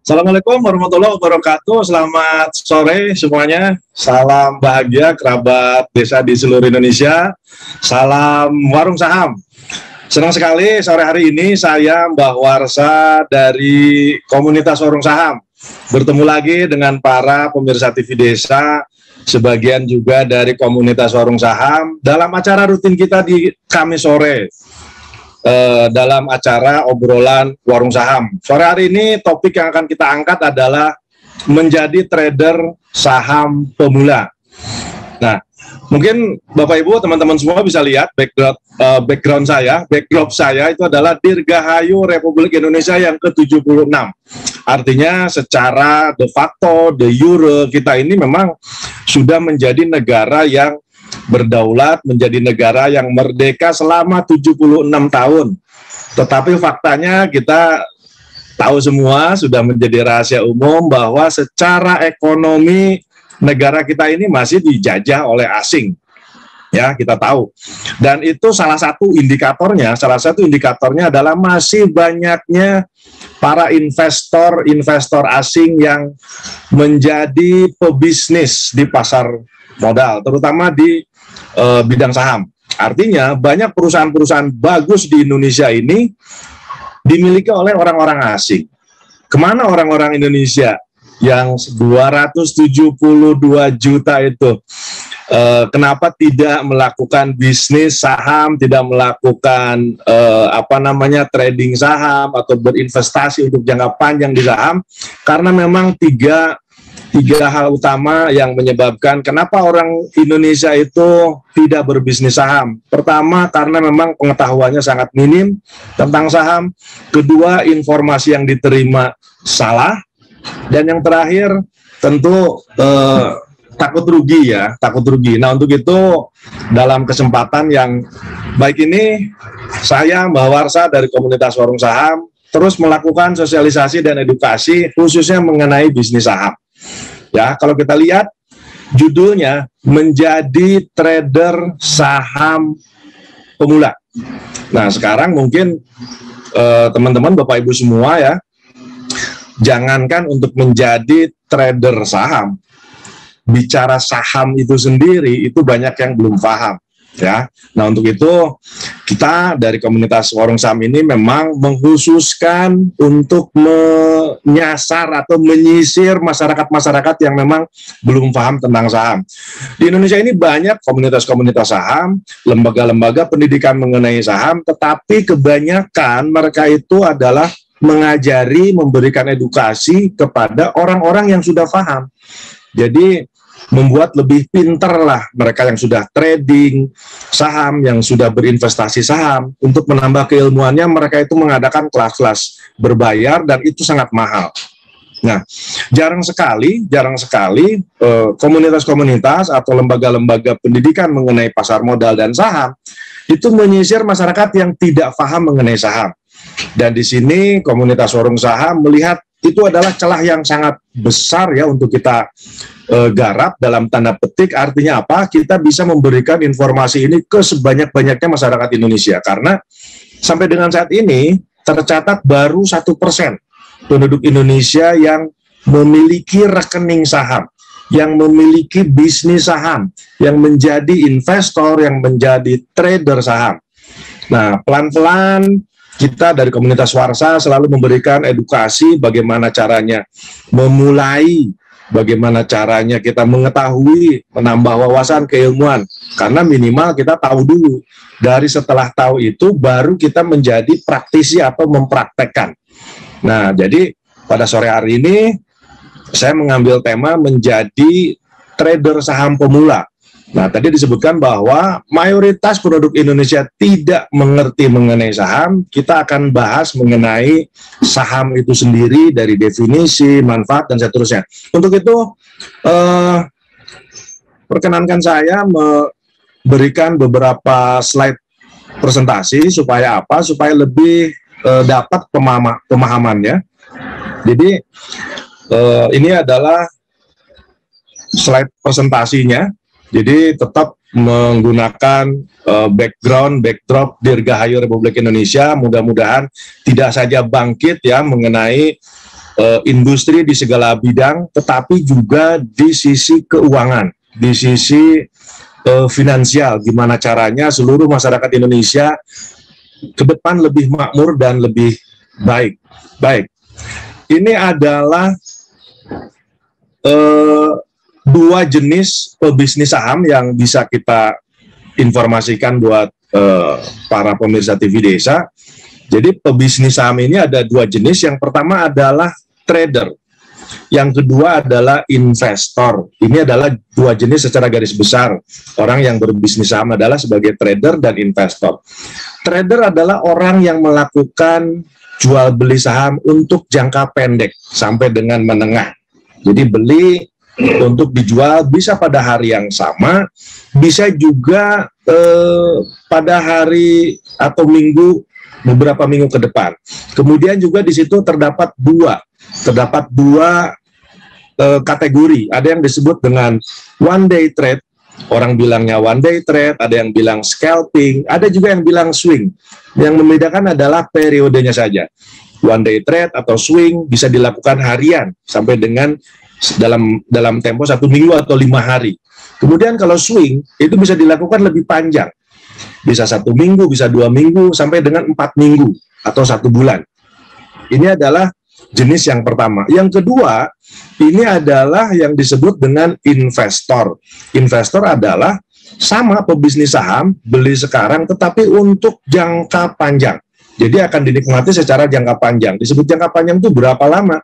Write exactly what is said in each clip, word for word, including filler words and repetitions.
Assalamualaikum warahmatullahi wabarakatuh. Selamat sore semuanya. Salam bahagia kerabat desa di seluruh Indonesia. Salam warung saham. Senang sekali sore hari ini saya Mbah Warsa dari komunitas warung saham bertemu lagi dengan para pemirsa T V Desa, sebagian juga dari komunitas warung saham dalam acara rutin kita di Kamis sore. Uh, dalam acara obrolan warung saham. Sore hari ini topik yang akan kita angkat adalah menjadi trader saham pemula. Nah, mungkin Bapak Ibu, teman-teman semua bisa lihat background uh, background saya, backdrop saya itu adalah Dirgahayu Republik Indonesia yang ke tujuh puluh enam. Artinya secara de facto, de jure, kita ini memang sudah menjadi negara yang berdaulat, menjadi negara yang merdeka selama tujuh puluh enam tahun. Tetapi faktanya kita tahu semua, sudah menjadi rahasia umum bahwa secara ekonomi negara kita ini masih dijajah oleh asing. Ya, kita tahu. Dan itu salah satu indikatornya, salah satu indikatornya adalah masih banyaknya para investor-investor asing yang menjadi pebisnis di pasar modal, terutama di uh, bidang saham. Artinya banyak perusahaan-perusahaan bagus di Indonesia ini dimiliki oleh orang-orang asing. Kemana orang-orang Indonesia yang dua ratus tujuh puluh dua juta itu? Uh, kenapa tidak melakukan bisnis saham, tidak melakukan uh, apa namanya trading saham atau berinvestasi untuk jangka panjang di saham? Karena memang tiga Tiga hal utama yang menyebabkan kenapa orang Indonesia itu tidak berbisnis saham. Pertama, karena memang pengetahuannya sangat minim tentang saham. Kedua, informasi yang diterima salah. Dan yang terakhir, tentu eh, takut rugi ya, takut rugi. Nah, untuk itu dalam kesempatan yang baik ini, saya Mbah Warsa dari komunitas warung saham terus melakukan sosialisasi dan edukasi khususnya mengenai bisnis saham. Ya, kalau kita lihat judulnya menjadi trader saham pemula. Nah, sekarang mungkin eh, teman-teman, Bapak Ibu semua ya, jangankan untuk menjadi trader saham, bicara saham itu sendiri itu banyak yang belum paham. Ya, nah untuk itu kita dari komunitas warung saham ini memang mengkhususkan untuk menyasar atau menyisir masyarakat-masyarakat yang memang belum paham tentang saham. Di Indonesia ini banyak komunitas-komunitas saham, lembaga-lembaga pendidikan mengenai saham, tetapi kebanyakan mereka itu adalah mengajari, memberikan edukasi kepada orang-orang yang sudah paham. Jadi membuat lebih pinter lah mereka yang sudah trading saham, yang sudah berinvestasi saham. Untuk menambah keilmuannya, mereka itu mengadakan kelas-kelas berbayar dan itu sangat mahal. Nah, jarang sekali, jarang sekali eh, komunitas-komunitas atau lembaga-lembaga pendidikan mengenai pasar modal dan saham itu menyisir masyarakat yang tidak paham mengenai saham. Dan di sini komunitas warung saham melihat itu adalah celah yang sangat besar ya untuk kita e, garap dalam tanda petik. Artinya apa? Kita bisa memberikan informasi ini ke sebanyak-banyaknya masyarakat Indonesia, karena sampai dengan saat ini tercatat baru satu persen penduduk Indonesia yang memiliki rekening saham, yang memiliki bisnis saham, yang menjadi investor, yang menjadi trader saham. Nah, pelan-pelan kita dari komunitas Warsa selalu memberikan edukasi bagaimana caranya memulai, bagaimana caranya kita mengetahui, menambah wawasan keilmuan. Karena minimal kita tahu dulu. Dari setelah tahu itu baru kita menjadi praktisi atau mempraktekkan. Nah, jadi pada sore hari ini saya mengambil tema menjadi trader saham pemula. Nah, tadi disebutkan bahwa mayoritas penduduk Indonesia tidak mengerti mengenai saham. Kita akan bahas mengenai saham itu sendiri dari definisi, manfaat, dan seterusnya. Untuk itu, eh, perkenankan saya memberikan beberapa slide presentasi supaya apa? Supaya lebih eh, dapat pemahama, pemahamannya. Jadi, eh, ini adalah slide presentasinya. Jadi tetap menggunakan uh, background, backdrop Dirgahayu Republik Indonesia. Mudah-mudahan tidak saja bangkit ya mengenai uh, industri di segala bidang, tetapi juga di sisi keuangan, di sisi uh, finansial, gimana caranya seluruh masyarakat Indonesia ke depan lebih makmur dan lebih baik. Baik, ini adalah uh, dua jenis pebisnis saham yang bisa kita informasikan buat uh, para pemirsa T V Desa. Jadi pebisnis saham ini ada dua jenis. Yang pertama adalah trader. Yang kedua adalah investor. Ini adalah dua jenis secara garis besar. Orang yang berbisnis saham adalah sebagai trader dan investor. Trader adalah orang yang melakukan jual beli saham untuk jangka pendek sampai dengan menengah. Jadi beli untuk dijual bisa pada hari yang sama, bisa juga eh, pada hari atau minggu, beberapa minggu ke depan. Kemudian juga di situ terdapat dua, terdapat dua e, kategori. Ada yang disebut dengan one day trade, orang bilangnya one day trade, ada yang bilang scalping, ada juga yang bilang swing. Yang membedakan adalah periodenya saja. One day trade atau swing bisa dilakukan harian sampai dengan dalam dalam tempo satu minggu atau lima hari. Kemudian kalau swing itu bisa dilakukan lebih panjang. Bisa satu minggu, bisa dua minggu, sampai dengan empat minggu atau satu bulan. Ini adalah jenis yang pertama. Yang kedua, ini adalah yang disebut dengan investor. Investor adalah sama pebisnis saham, beli sekarang, tetapi untuk jangka panjang. Jadi akan dinikmati secara jangka panjang. Disebut jangka panjang itu berapa lama?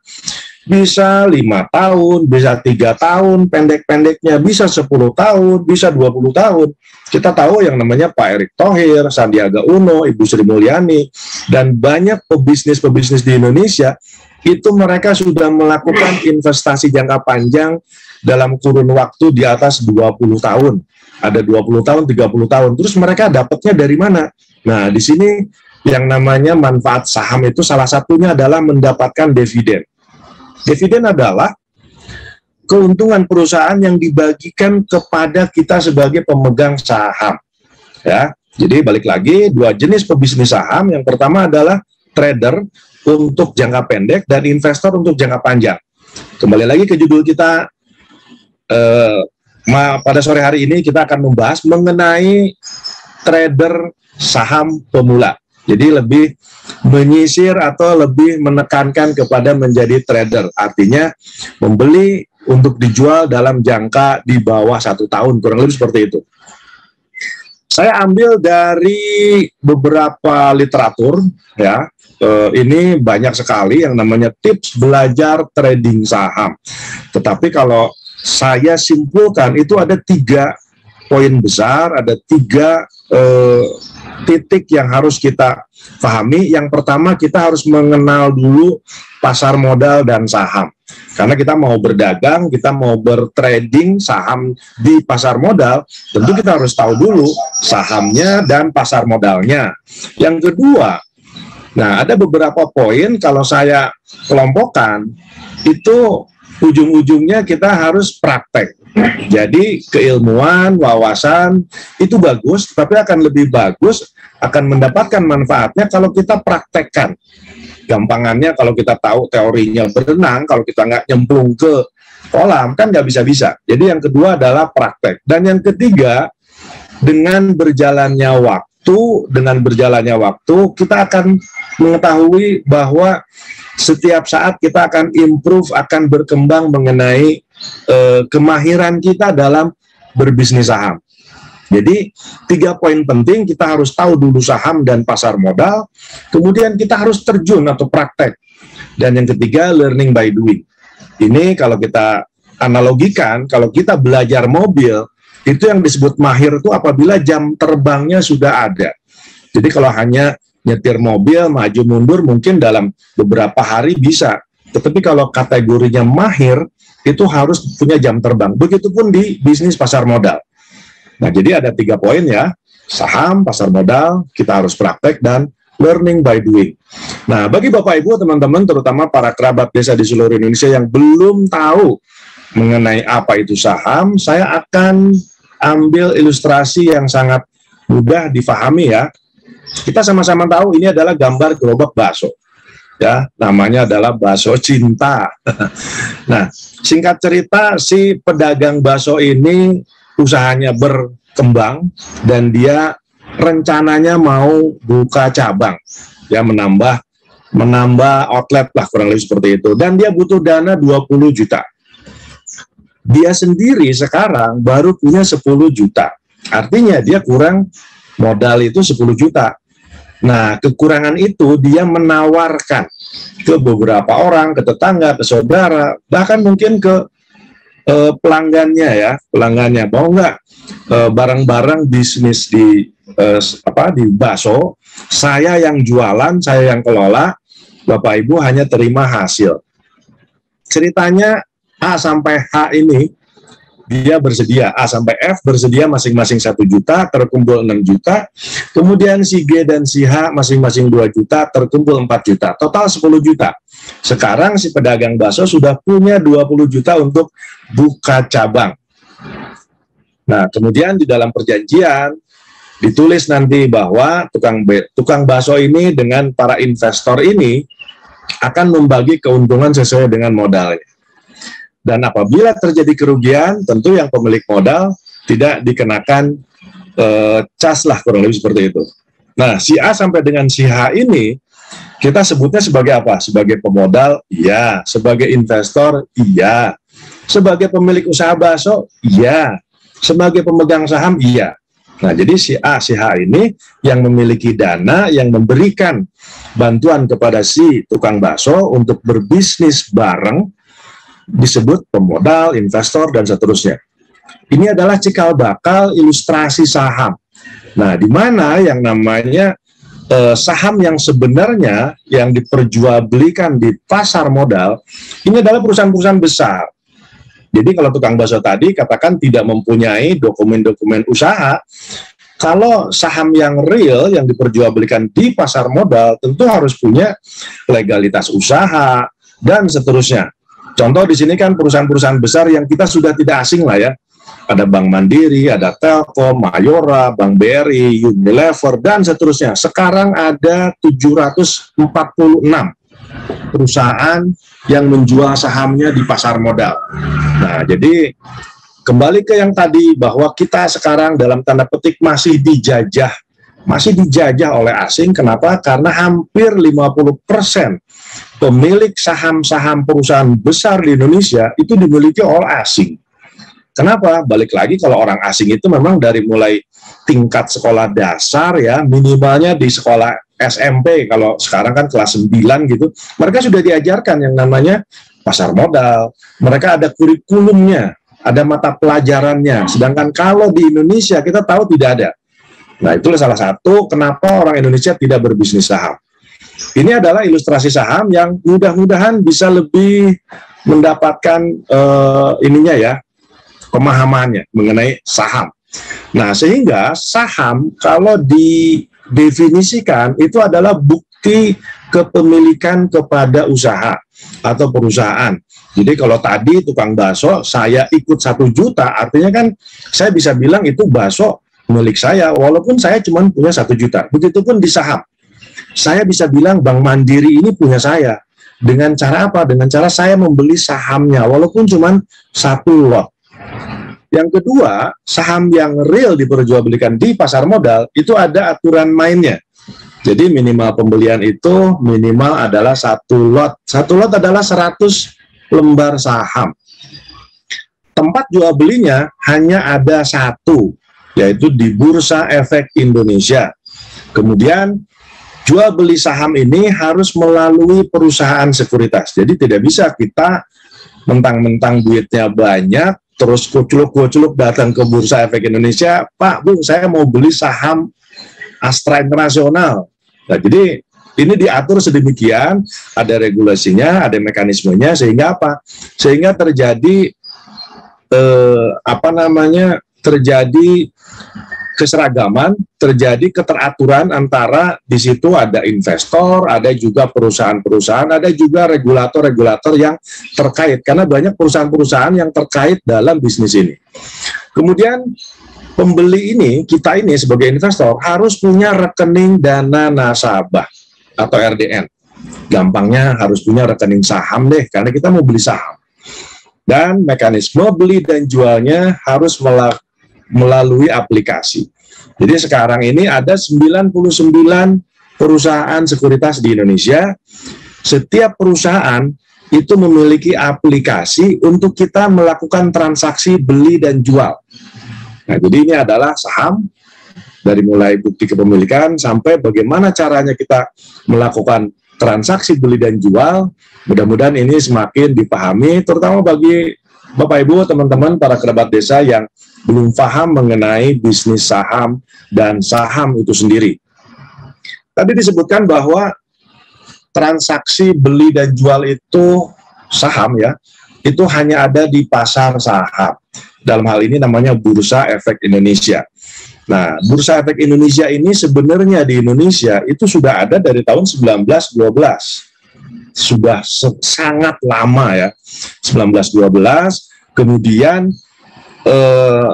Bisa lima tahun, bisa tiga tahun, pendek-pendeknya bisa sepuluh tahun, bisa dua puluh tahun. Kita tahu yang namanya Pak Erick Thohir, Sandiaga Uno, Ibu Sri Mulyani, dan banyak pebisnis-pebisnis di Indonesia, itu mereka sudah melakukan investasi jangka panjang dalam kurun waktu di atas dua puluh tahun. Ada dua puluh tahun, tiga puluh tahun. Terus mereka dapatnya dari mana? Nah, di sini yang namanya manfaat saham itu salah satunya adalah mendapatkan dividen. Dividen adalah keuntungan perusahaan yang dibagikan kepada kita sebagai pemegang saham. Ya, jadi balik lagi, dua jenis pebisnis saham. Yang pertama adalah trader untuk jangka pendek dan investor untuk jangka panjang. Kembali lagi ke judul kita eh, pada sore hari ini, kita akan membahas mengenai trader saham pemula. Jadi lebih menyisir atau lebih menekankan kepada menjadi trader. Artinya membeli untuk dijual dalam jangka di bawah satu tahun, kurang lebih seperti itu. Saya ambil dari beberapa literatur, ya. Eh, ini banyak sekali yang namanya tips belajar trading saham. Tetapi kalau saya simpulkan itu ada tiga poin besar, ada tiga eh, titik yang harus kita pahami. Yang pertama, kita harus mengenal dulu pasar modal dan saham. Karena kita mau berdagang, kita mau bertrading saham di pasar modal, tentu kita harus tahu dulu sahamnya dan pasar modalnya. Yang kedua, nah ada beberapa poin kalau saya kelompokkan, itu ujung-ujungnya kita harus praktek. Jadi keilmuan, wawasan itu bagus, tapi akan lebih bagus, akan mendapatkan manfaatnya kalau kita praktekkan. Gampangannya kalau kita tahu teorinya berenang, kalau kita nggak nyemplung ke kolam, kan nggak bisa-bisa. Jadi yang kedua adalah praktek. Dan yang ketiga, dengan berjalannya waktu, dengan berjalannya waktu, kita akan mengetahui bahwa setiap saat kita akan improve, akan berkembang mengenai eh, kemahiran kita dalam berbisnis saham. Jadi tiga poin penting, kita harus tahu dulu saham dan pasar modal, kemudian kita harus terjun atau praktek, dan yang ketiga learning by doing. Ini kalau kita analogikan, kalau kita belajar mobil, itu yang disebut mahir itu apabila jam terbangnya sudah ada. Jadi kalau hanya nyetir mobil, maju mundur mungkin dalam beberapa hari bisa. Tetapi kalau kategorinya mahir, itu harus punya jam terbang. Begitupun di bisnis pasar modal. Nah, jadi ada tiga poin ya. Saham, pasar modal, kita harus praktek, dan learning by doing. Nah, bagi Bapak Ibu, teman-teman, terutama para kerabat desa di seluruh Indonesia yang belum tahu mengenai apa itu saham, saya akan ambil ilustrasi yang sangat mudah difahami ya. Kita sama-sama tahu ini adalah gambar gerobak bakso. ya, namanya adalah bakso cinta. Nah, singkat cerita, si pedagang bakso ini usahanya berkembang dan dia rencananya mau buka cabang, ya, menambah menambah outlet lah, kurang lebih seperti itu, dan dia butuh dana dua puluh juta. Dia sendiri sekarang baru punya sepuluh juta, artinya dia kurang modal itu sepuluh juta. Nah, kekurangan itu dia menawarkan ke beberapa orang, ke tetangga, ke saudara, bahkan mungkin ke eh, pelanggannya, ya, pelanggannya, mau nggak eh, barang-barang bisnis di eh, apa di bakso, saya yang jualan, saya yang kelola, Bapak Ibu hanya terima hasil. Ceritanya A sampai H ini dia bersedia, A sampai F bersedia masing-masing satu juta, terkumpul enam juta, kemudian si G dan si H masing-masing dua juta, terkumpul empat juta, total sepuluh juta. Sekarang si pedagang bakso sudah punya dua puluh juta untuk buka cabang. Nah, kemudian di dalam perjanjian ditulis nanti bahwa tukang tukang bakso ini dengan para investor ini akan membagi keuntungan sesuai dengan modalnya. Dan apabila terjadi kerugian, tentu yang pemilik modal tidak dikenakan e, cas lah, kurang lebih seperti itu. Nah, si A sampai dengan si H ini, kita sebutnya sebagai apa? Sebagai pemodal, iya. Sebagai investor, iya. Sebagai pemilik usaha bakso, iya. Sebagai pemegang saham, iya. Nah, jadi si A, si H ini yang memiliki dana, yang memberikan bantuan kepada si tukang bakso untuk berbisnis bareng, disebut pemodal, investor, dan seterusnya. Ini adalah cikal bakal ilustrasi saham. Nah, di mana yang namanya eh, saham yang sebenarnya yang diperjualbelikan di pasar modal, ini adalah perusahaan-perusahaan besar. Jadi kalau tukang bakso tadi katakan tidak mempunyai dokumen-dokumen usaha, kalau saham yang real yang diperjualbelikan di pasar modal tentu harus punya legalitas usaha dan seterusnya. Contoh di sini kan perusahaan-perusahaan besar yang kita sudah tidak asing lah, ya. Ada Bank Mandiri, ada Telkom, Mayora, Bank B R I, Unilever, dan seterusnya. Sekarang ada tujuh ratus empat puluh enam perusahaan yang menjual sahamnya di pasar modal. Nah, jadi kembali ke yang tadi, bahwa kita sekarang dalam tanda petik masih dijajah. Masih dijajah oleh asing. Kenapa? Karena hampir lima puluh persen pemilik saham-saham perusahaan besar di Indonesia itu dimiliki oleh asing. Kenapa? Balik lagi, kalau orang asing itu memang dari mulai tingkat sekolah dasar, ya, minimalnya di sekolah S M P, kalau sekarang kan kelas sembilan gitu, mereka sudah diajarkan yang namanya pasar modal. Mereka ada kurikulumnya, ada mata pelajarannya. Sedangkan kalau di Indonesia kita tahu tidak ada. Nah, itulah salah satu kenapa orang Indonesia tidak berbisnis saham. Ini adalah ilustrasi saham yang mudah-mudahan bisa lebih mendapatkan uh, ininya, ya, pemahamannya mengenai saham. Nah, sehingga saham kalau didefinisikan itu adalah bukti kepemilikan kepada usaha atau perusahaan. Jadi kalau tadi tukang bakso saya ikut satu juta, artinya kan saya bisa bilang itu bakso milik saya, walaupun saya cuma punya satu juta. Begitupun di saham, saya bisa bilang Bank Mandiri ini punya saya. Dengan cara apa? Dengan cara saya membeli sahamnya, walaupun cuma satu lot. Yang kedua, saham yang real diperjualbelikan di pasar modal, itu ada aturan mainnya. Jadi minimal pembelian itu minimal adalah satu lot. Satu lot adalah seratus lembar saham. Tempat jual belinya hanya ada satu, yaitu di Bursa Efek Indonesia. Kemudian jual beli saham ini harus melalui perusahaan sekuritas. Jadi tidak bisa kita mentang-mentang duitnya banyak, terus kuculuk-kuculuk datang ke Bursa Efek Indonesia, Pak, Bu, saya mau beli saham Astra Internasional. Nah, jadi ini diatur sedemikian, ada regulasinya, ada mekanismenya, sehingga apa? Sehingga terjadi eh, apa namanya? terjadi keseragaman, terjadi keteraturan antara di situ ada investor, ada juga perusahaan-perusahaan, ada juga regulator-regulator yang terkait, karena banyak perusahaan-perusahaan yang terkait dalam bisnis ini. Kemudian pembeli ini, kita ini sebagai investor harus punya rekening dana nasabah atau R D N. Gampangnya harus punya rekening saham deh, karena kita mau beli saham. Dan mekanisme beli dan jualnya harus melalui aplikasi. Jadi sekarang ini ada sembilan puluh sembilan perusahaan sekuritas di Indonesia. Setiap perusahaan itu memiliki aplikasi untuk kita melakukan transaksi beli dan jual. Nah, jadi ini adalah saham, dari mulai bukti kepemilikan sampai bagaimana caranya kita melakukan transaksi beli dan jual. Mudah-mudahan ini semakin dipahami, terutama bagi Bapak Ibu, teman-teman, para kerabat desa yang belum paham mengenai bisnis saham dan saham itu sendiri. Tadi disebutkan bahwa transaksi beli dan jual itu saham ya, itu hanya ada di pasar saham. Dalam hal ini namanya Bursa Efek Indonesia. Nah, Bursa Efek Indonesia ini sebenarnya di Indonesia itu sudah ada dari tahun seribu sembilan ratus dua belas. Sudah sangat lama ya, seribu sembilan ratus dua belas, kemudian eh,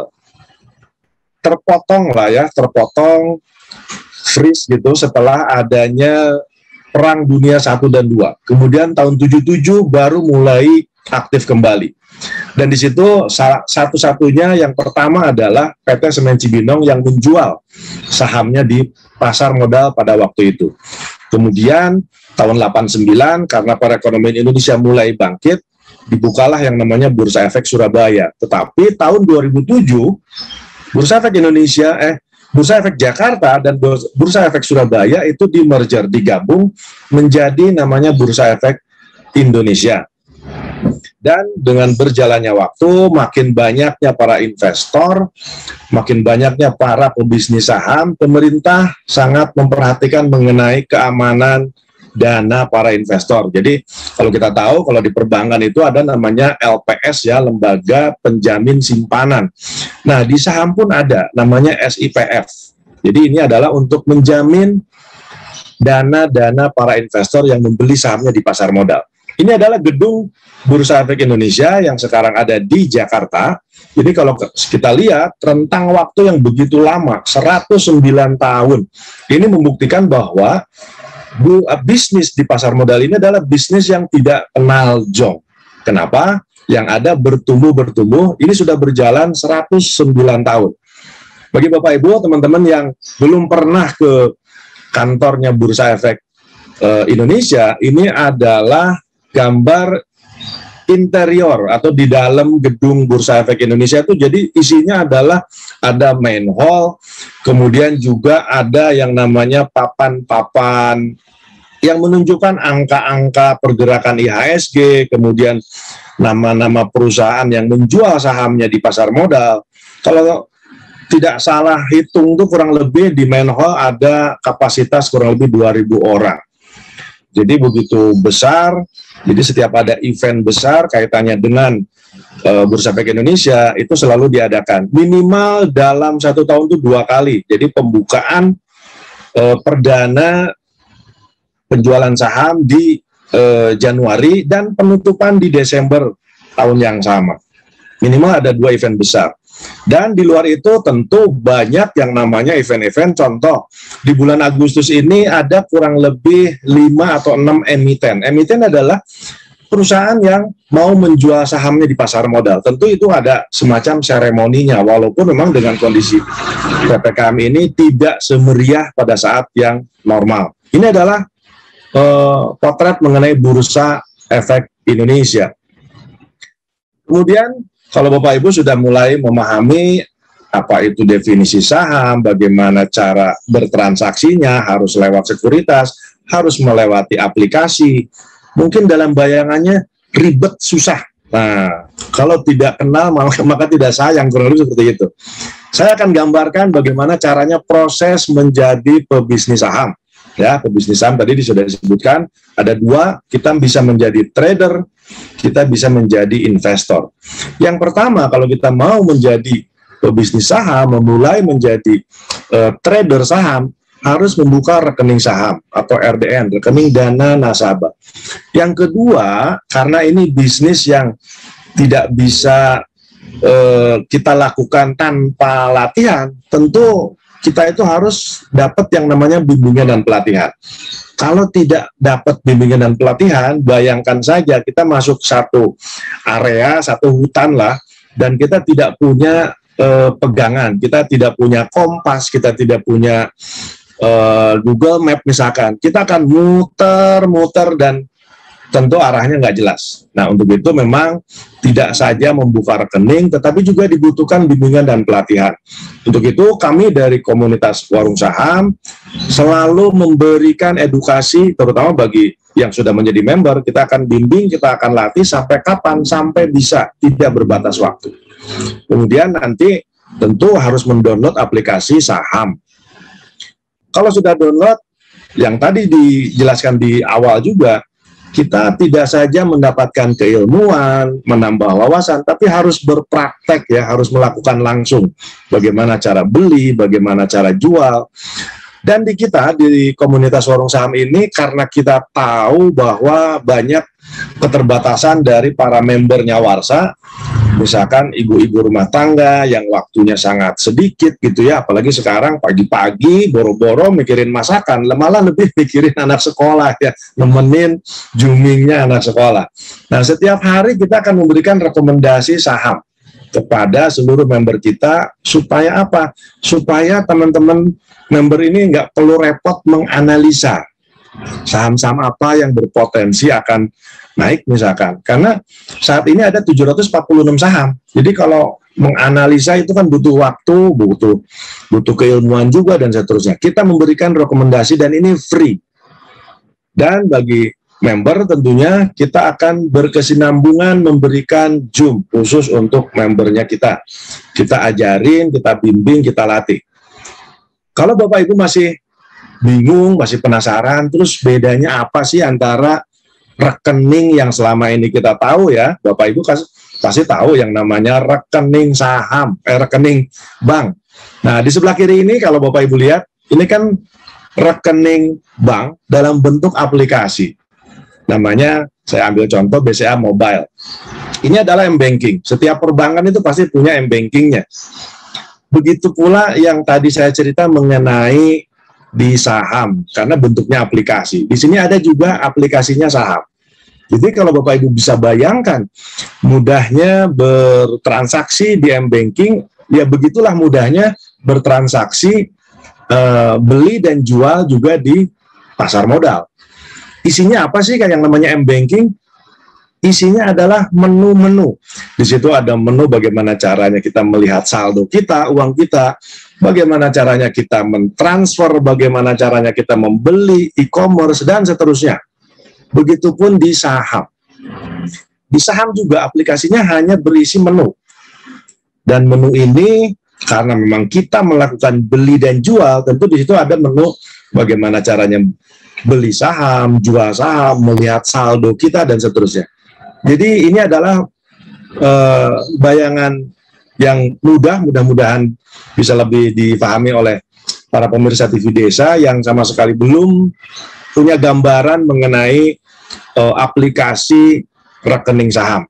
terpotong lah ya, terpotong freeze gitu setelah adanya Perang Dunia satu dan dua. Kemudian tahun tujuh puluh tujuh baru mulai aktif kembali. Dan di situ satu-satunya yang pertama adalah P T Semen Cibinong yang menjual sahamnya di pasar modal pada waktu itu. Kemudian tahun delapan puluh sembilan karena perekonomian Indonesia mulai bangkit, dibukalah yang namanya Bursa Efek Surabaya. Tetapi tahun dua ribu tujuh Bursa Efek Indonesia eh Bursa Efek Jakarta dan Bursa Efek Surabaya itu di-merger, digabung menjadi namanya Bursa Efek Indonesia. Dan dengan berjalannya waktu, makin banyaknya para investor, makin banyaknya para pebisnis saham, pemerintah sangat memperhatikan mengenai keamanan dana para investor. Jadi kalau kita tahu, kalau di perbankan itu ada namanya L P S ya, Lembaga Penjamin Simpanan. Nah, di saham pun ada namanya S I P F. Jadi ini adalah untuk menjamin dana-dana para investor yang membeli sahamnya di pasar modal. Ini adalah gedung Bursa Efek Indonesia yang sekarang ada di Jakarta. Jadi kalau kita lihat rentang waktu yang begitu lama, seratus sembilan tahun, ini membuktikan bahwa bisnis di pasar modal ini adalah bisnis yang tidak kenal jong. Kenapa? Yang ada bertumbuh-bertumbuh, ini sudah berjalan seratus sembilan tahun. Bagi Bapak Ibu, teman-teman yang belum pernah ke kantornya Bursa Efek e, Indonesia, ini adalah gambar interior atau di dalam gedung Bursa Efek Indonesia itu. Jadi isinya adalah ada main hall, kemudian juga ada yang namanya papan-papan yang menunjukkan angka-angka pergerakan I H S G, kemudian nama-nama perusahaan yang menjual sahamnya di pasar modal. Kalau tidak salah hitung tuh kurang lebih di main hall ada kapasitas kurang lebih dua ribu orang. Jadi begitu besar. Jadi setiap ada event besar kaitannya dengan uh, Bursa Efek Indonesia itu selalu diadakan minimal dalam satu tahun itu dua kali. Jadi pembukaan uh, perdana penjualan saham di uh, Januari dan penutupan di Desember tahun yang sama. Minimal ada dua event besar. Dan di luar itu tentu banyak yang namanya event-event. Contoh, di bulan Agustus ini ada kurang lebih lima atau enam emiten. Emiten adalah perusahaan yang mau menjual sahamnya di pasar modal. Tentu itu ada semacam seremoninya, walaupun memang dengan kondisi P P K M ini tidak semeriah pada saat yang normal. Ini adalah uh, potret mengenai Bursa Efek Indonesia. Kemudian, kalau Bapak Ibu sudah mulai memahami apa itu definisi saham, bagaimana cara bertransaksinya, harus lewat sekuritas, harus melewati aplikasi, mungkin dalam bayangannya ribet, susah. Nah, kalau tidak kenal maka, maka tidak sayang, kurang lebih seperti itu. Saya akan gambarkan bagaimana caranya proses menjadi pebisnis saham. Ya, pebisnis saham tadi sudah disebutkan, ada dua, kita bisa menjadi trader, kita bisa menjadi investor. Yang pertama, kalau kita mau menjadi pebisnis saham, memulai menjadi uh, trader saham, harus membuka rekening saham atau R D N, rekening dana nasabah. Yang kedua, karena ini bisnis yang tidak bisa uh, kita lakukan tanpa latihan, tentu kita itu harus dapat yang namanya bimbingan dan pelatihan. Kalau tidak dapat bimbingan dan pelatihan, bayangkan saja kita masuk satu area, satu hutan lah, dan kita tidak punya eh, pegangan, kita tidak punya kompas, kita tidak punya eh, Google Map misalkan, kita akan muter-muter dan tentu arahnya nggak jelas. Nah, untuk itu memang tidak saja membuka rekening, tetapi juga dibutuhkan bimbingan dan pelatihan. Untuk itu, kami dari komunitas Warung Saham selalu memberikan edukasi, terutama bagi yang sudah menjadi member, kita akan bimbing, kita akan latih sampai kapan, sampai bisa, tidak berbatas waktu. Kemudian nanti tentu harus mendownload aplikasi saham. Kalau sudah download, yang tadi dijelaskan di awal juga, kita tidak saja mendapatkan keilmuan, menambah wawasan, tapi harus berpraktek ya, harus melakukan langsung. Bagaimana cara beli, bagaimana cara jual. Dan di kita, di komunitas Warung Saham ini, karena kita tahu bahwa banyak keterbatasan dari para membernya Warsa, misalkan ibu-ibu rumah tangga yang waktunya sangat sedikit gitu ya, apalagi sekarang pagi-pagi boro-boro mikirin masakan, malah lebih mikirin anak sekolah ya, nemenin zoomingnya anak sekolah. Nah, setiap hari kita akan memberikan rekomendasi saham kepada seluruh member kita, supaya apa? Supaya teman-teman member ini nggak perlu repot menganalisa saham-saham apa yang berpotensi akan naik misalkan, karena saat ini ada tujuh ratus empat puluh enam saham. Jadi kalau menganalisa itu kan butuh waktu, butuh butuh keilmuan juga dan seterusnya. Kita memberikan rekomendasi dan ini free. Dan bagi member tentunya kita akan berkesinambungan memberikan Zoom khusus untuk membernya kita. Kita ajarin, kita bimbing, kita latih. Kalau Bapak Ibu masih bingung, masih penasaran, terus bedanya apa sih antara rekening yang selama ini kita tahu ya, Bapak Ibu pasti tahu yang namanya rekening saham, eh, rekening bank. Nah, di sebelah kiri ini kalau Bapak Ibu lihat, ini kan rekening bank dalam bentuk aplikasi. Namanya, saya ambil contoh B C A Mobile. Ini adalah M-Banking. Setiap perbankan itu pasti punya M-Bankingnya. Begitu pula yang tadi saya cerita mengenai di saham, karena bentuknya aplikasi. Di sini ada juga aplikasinya saham. Jadi kalau Bapak Ibu bisa bayangkan mudahnya bertransaksi di M-Banking, ya begitulah mudahnya bertransaksi eh, beli dan jual juga di pasar modal. Isinya apa sih kayak yang namanya M-Banking? Isinya adalah menu-menu. Di situ ada menu bagaimana caranya kita melihat saldo kita, uang kita, bagaimana caranya kita mentransfer, bagaimana caranya kita membeli e-commerce, dan seterusnya. Begitupun di saham. Di saham juga aplikasinya hanya berisi menu. Dan menu ini, karena memang kita melakukan beli dan jual, tentu di situ ada menu bagaimana caranya beli saham, jual saham, melihat saldo kita, dan seterusnya. Jadi ini adalah uh, bayangan yang mudah, mudah-mudahan bisa lebih dipahami oleh para pemirsa T V Desa yang sama sekali belum punya gambaran mengenai uh, aplikasi rekening saham.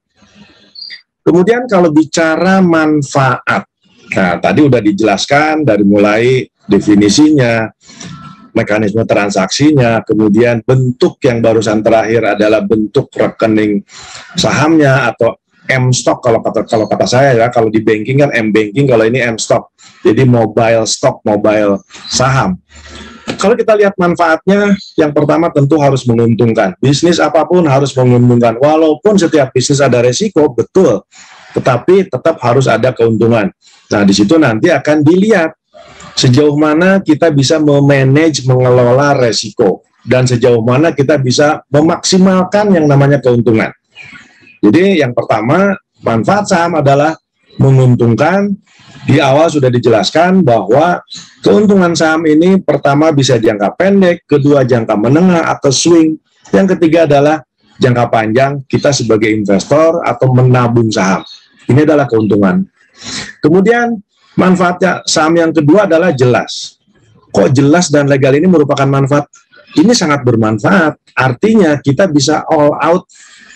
Kemudian kalau bicara manfaat, nah tadi udah dijelaskan dari mulai definisinya, mekanisme transaksinya, kemudian bentuk yang barusan terakhir adalah bentuk rekening sahamnya atau M-Stock kalau kata kalau kata saya ya, kalau di banking kan M-Banking, kalau ini M-Stock. Jadi mobile stock, mobile saham. Kalau kita lihat manfaatnya, yang pertama tentu harus menguntungkan. Bisnis apapun harus menguntungkan. Walaupun setiap bisnis ada resiko, betul. Tetapi tetap harus ada keuntungan. Nah, di situ nanti akan dilihat sejauh mana kita bisa memanage, mengelola resiko. Dan sejauh mana kita bisa memaksimalkan yang namanya keuntungan. Jadi yang pertama, manfaat saham adalah menguntungkan. Di awal sudah dijelaskan bahwa keuntungan saham ini pertama bisa jangka pendek, kedua jangka menengah atau swing, yang ketiga adalah jangka panjang kita sebagai investor atau menabung saham. Ini adalah keuntungan. Kemudian manfaatnya saham yang kedua adalah jelas. Kok jelas dan legal ini merupakan manfaat? Ini sangat bermanfaat. Artinya kita bisa all out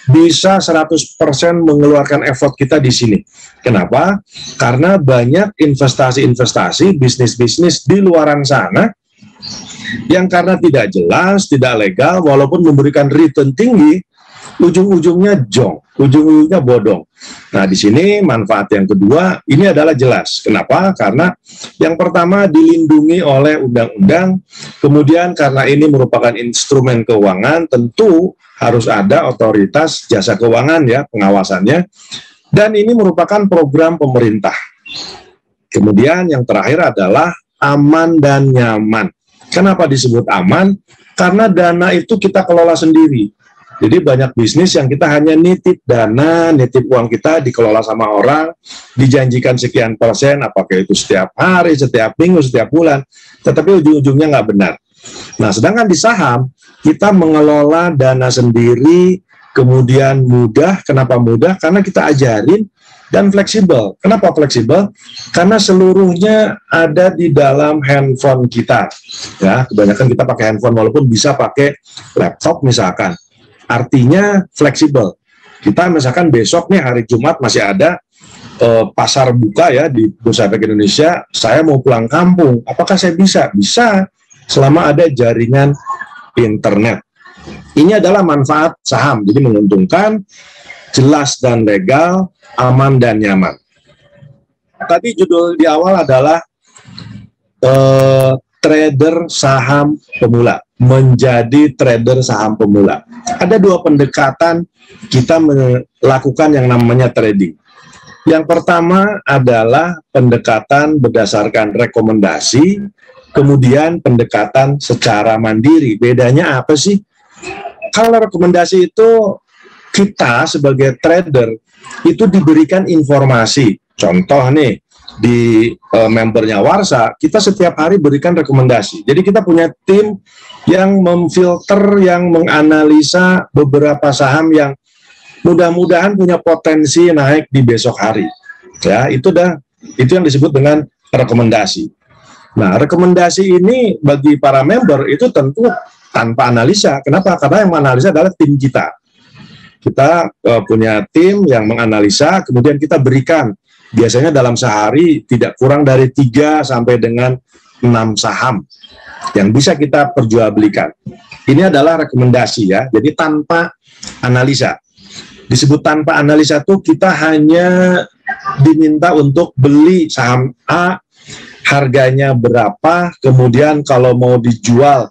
bisa seratus persen mengeluarkan effort kita di sini. Kenapa? Karena banyak investasi-investasi, bisnis-bisnis di luaran sana yang karena tidak jelas, tidak legal, walaupun memberikan return tinggi, ujung-ujungnya jong, ujung-ujungnya bodong. Nah, di sini manfaat yang kedua, ini adalah jelas. Kenapa? Karena yang pertama dilindungi oleh undang-undang, kemudian karena ini merupakan instrumen keuangan, tentu harus ada otoritas jasa keuangan ya, pengawasannya, dan ini merupakan program pemerintah. Kemudian yang terakhir adalah aman dan nyaman. Kenapa disebut aman? Karena dana itu kita kelola sendiri. Jadi banyak bisnis yang kita hanya nitip dana, nitip uang kita dikelola sama orang, dijanjikan sekian persen, apakah itu setiap hari, setiap minggu, setiap bulan, tetapi ujung-ujungnya nggak benar. Nah, sedangkan di saham, kita mengelola dana sendiri, kemudian mudah. Kenapa mudah? Karena kita ajarin, dan fleksibel. Kenapa fleksibel? Karena seluruhnya ada di dalam handphone kita. Ya, kebanyakan kita pakai handphone, walaupun bisa pakai laptop misalkan. Artinya fleksibel. Kita misalkan besok nih hari Jumat masih ada eh, pasar buka ya di Bursa Efek Indonesia, saya mau pulang kampung. Apakah saya bisa? Bisa, selama ada jaringan internet. Ini adalah manfaat saham. Jadi menguntungkan, jelas dan legal, aman dan nyaman. Tadi judul di awal adalah eh, trader saham pemula. Menjadi trader saham pemula. Ada dua pendekatan kita melakukan yang namanya trading. Yang pertama adalah pendekatan berdasarkan rekomendasi, kemudian pendekatan secara mandiri. Bedanya apa sih? Kalau rekomendasi itu kita sebagai trader itu diberikan informasi. Contoh nih, di uh, membernya Warsa, kita setiap hari berikan rekomendasi. Jadi kita punya tim yang memfilter, yang menganalisa beberapa saham yang mudah-mudahan punya potensi naik di besok hari. Ya, itu dah itu yang disebut dengan rekomendasi. Nah, rekomendasi ini bagi para member itu tentu tanpa analisa. Kenapa? Karena yang menganalisa adalah tim kita. Kita uh, punya tim yang menganalisa, kemudian kita berikan. Biasanya dalam sehari tidak kurang dari tiga sampai dengan enam saham yang bisa kita perjualbelikan. Ini adalah rekomendasi ya, jadi tanpa analisa. Disebut tanpa analisa itu kita hanya diminta untuk beli saham A, harganya berapa, kemudian kalau mau dijual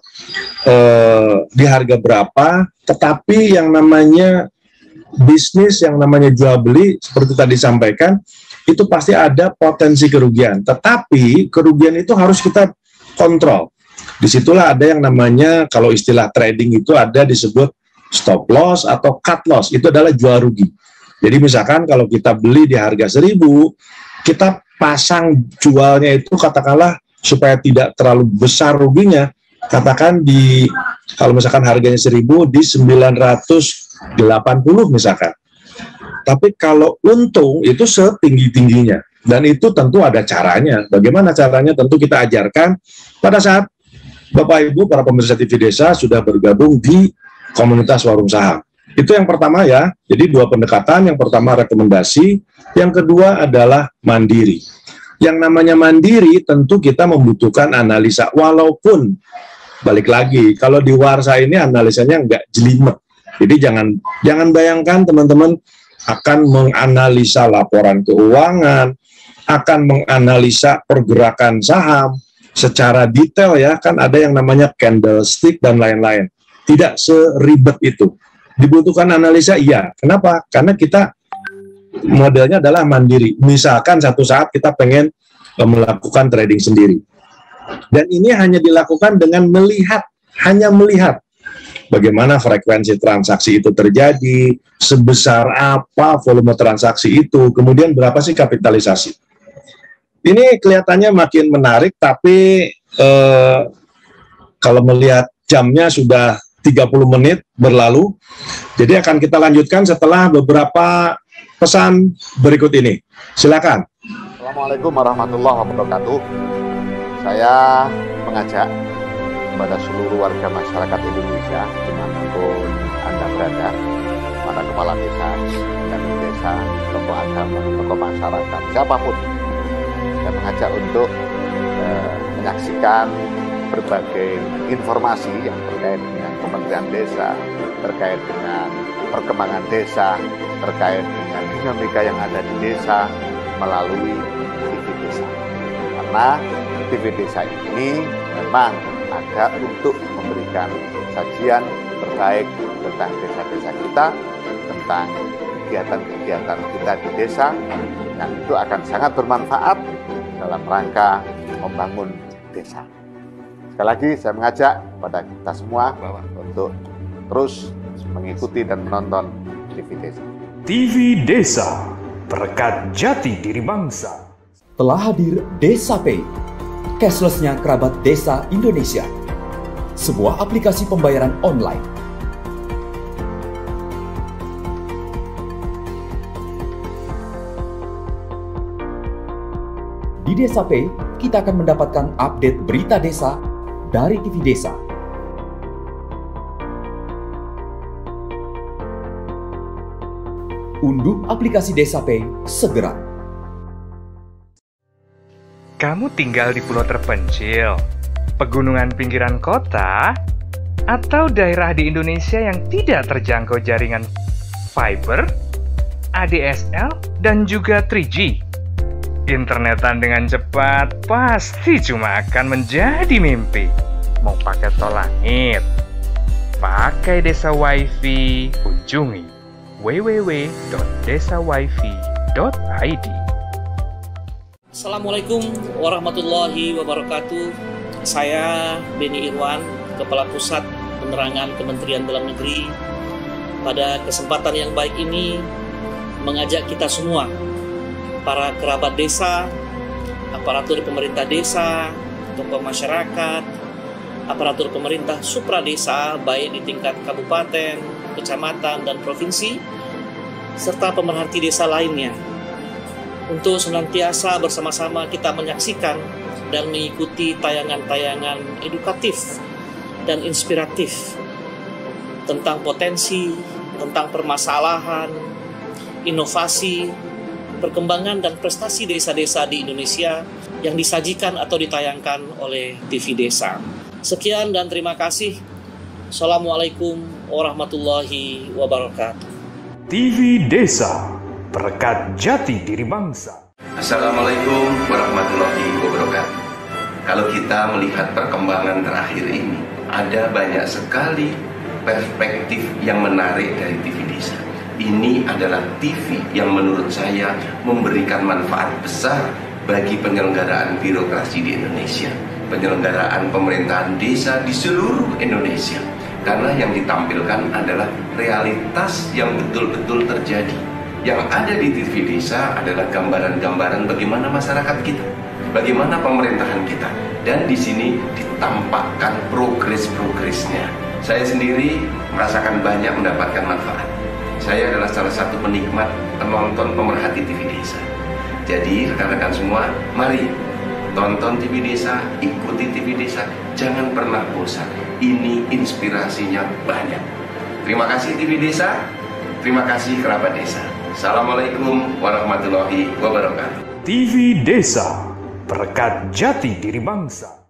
eh, di harga berapa, tetapi yang namanya bisnis, yang namanya jual beli, seperti tadi disampaikan, itu pasti ada potensi kerugian. Tetapi kerugian itu harus kita kontrol. Disitulah ada yang namanya, kalau istilah trading itu ada disebut stop loss atau cut loss. Itu adalah jual rugi. Jadi misalkan kalau kita beli di harga seribu, kita pasang jualnya itu katakanlah supaya tidak terlalu besar ruginya. Katakan di, kalau misalkan harganya seribu di sembilan ratus delapan puluh misalkan. Tapi kalau untung itu setinggi-tingginya. Dan itu tentu ada caranya. Bagaimana caranya? Tentu kita ajarkan pada saat Bapak Ibu, para pemirsa T V Desa sudah bergabung di komunitas Warung Saham. Itu yang pertama ya. Jadi dua pendekatan. Yang pertama rekomendasi. Yang kedua adalah mandiri. Yang namanya mandiri tentu kita membutuhkan analisa. Walaupun, balik lagi, kalau di Warsa ini analisanya nggak jelimet. Jadi jangan, jangan bayangkan teman-teman akan menganalisa laporan keuangan, akan menganalisa pergerakan saham secara detail ya, kan ada yang namanya candlestick dan lain-lain. Tidak seribet itu. Dibutuhkan analisa, iya. Kenapa? Karena kita modelnya adalah mandiri. Misalkan satu saat kita pengen melakukan trading sendiri. Dan ini hanya dilakukan dengan melihat, hanya melihat. Bagaimana frekuensi transaksi itu terjadi, sebesar apa volume transaksi itu, kemudian berapa sih kapitalisasi. Ini kelihatannya makin menarik, tapi eh, kalau melihat jamnya sudah tiga puluh menit berlalu, jadi akan kita lanjutkan setelah beberapa pesan berikut ini. Silakan. Assalamualaikum warahmatullahi wabarakatuh. Saya mengajak kepada seluruh warga masyarakat Indonesia dimanapun Anda berada para kepala desa, dan desa, tokoh agama, tokoh masyarakat, siapapun. Saya mengajak untuk eh, menyaksikan berbagai informasi yang terkait dengan Kementerian Desa, terkait dengan perkembangan desa, terkait dengan dinamika yang ada di desa melalui T V Desa. Karena T V Desa ini memang ada untuk memberikan sajian terkait tentang desa-desa kita, tentang kegiatan-kegiatan kita di desa, yang itu akan sangat bermanfaat dalam rangka membangun desa. Sekali lagi saya mengajak kepada kita semua untuk terus mengikuti dan menonton T V Desa. T V Desa, berkat jati diri bangsa. Telah hadir Desa Pay, cashless-nya kerabat desa Indonesia. Sebuah aplikasi pembayaran online. Di Desa Pay, kita akan mendapatkan update berita desa dari T V Desa. Unduh aplikasi Desa Pay segera. Kamu tinggal di pulau terpencil, pegunungan pinggiran kota, atau daerah di Indonesia yang tidak terjangkau jaringan fiber, A D S L, dan juga tiga G. Internetan dengan cepat pasti cuma akan menjadi mimpi. Mau pakai tol langit, pakai Desa Wifi, kunjungi w w w dot desa wifi dot i d. Assalamualaikum warahmatullahi wabarakatuh. Saya Beni Irwan, Kepala Pusat Penerangan Kementerian Dalam Negeri. Pada kesempatan yang baik ini mengajak kita semua, para kerabat desa, aparatur pemerintah desa, tokoh masyarakat, aparatur pemerintah supradesa baik di tingkat kabupaten, kecamatan, dan provinsi, serta pemerhati desa lainnya, untuk senantiasa bersama-sama kita menyaksikan dan mengikuti tayangan-tayangan edukatif dan inspiratif tentang potensi, tentang permasalahan, inovasi, perkembangan dan prestasi desa-desa di Indonesia yang disajikan atau ditayangkan oleh T V Desa. Sekian dan terima kasih. Assalamualaikum warahmatullahi wabarakatuh. T V Desa, berkat jati diri bangsa. Assalamualaikum warahmatullahi wabarakatuh. Kalau kita melihat perkembangan terakhir ini, ada banyak sekali perspektif yang menarik dari T V Desa. Ini adalah T V yang menurut saya memberikan manfaat besar bagi penyelenggaraan birokrasi di Indonesia, penyelenggaraan pemerintahan desa di seluruh Indonesia. Karena yang ditampilkan adalah realitas yang betul-betul terjadi. Yang ada di T V Desa adalah gambaran-gambaran bagaimana masyarakat kita, bagaimana pemerintahan kita, dan di sini ditampakkan progres-progresnya. Saya sendiri merasakan banyak mendapatkan manfaat. Saya adalah salah satu penikmat, penonton, pemerhati T V Desa. Jadi rekan-rekan semua, mari tonton T V Desa, ikuti T V Desa, jangan pernah bosan. Ini inspirasinya banyak. Terima kasih T V Desa, terima kasih kerabat desa. Assalamualaikum warahmatullahi wabarakatuh. T V Desa, berkat jati diri bangsa.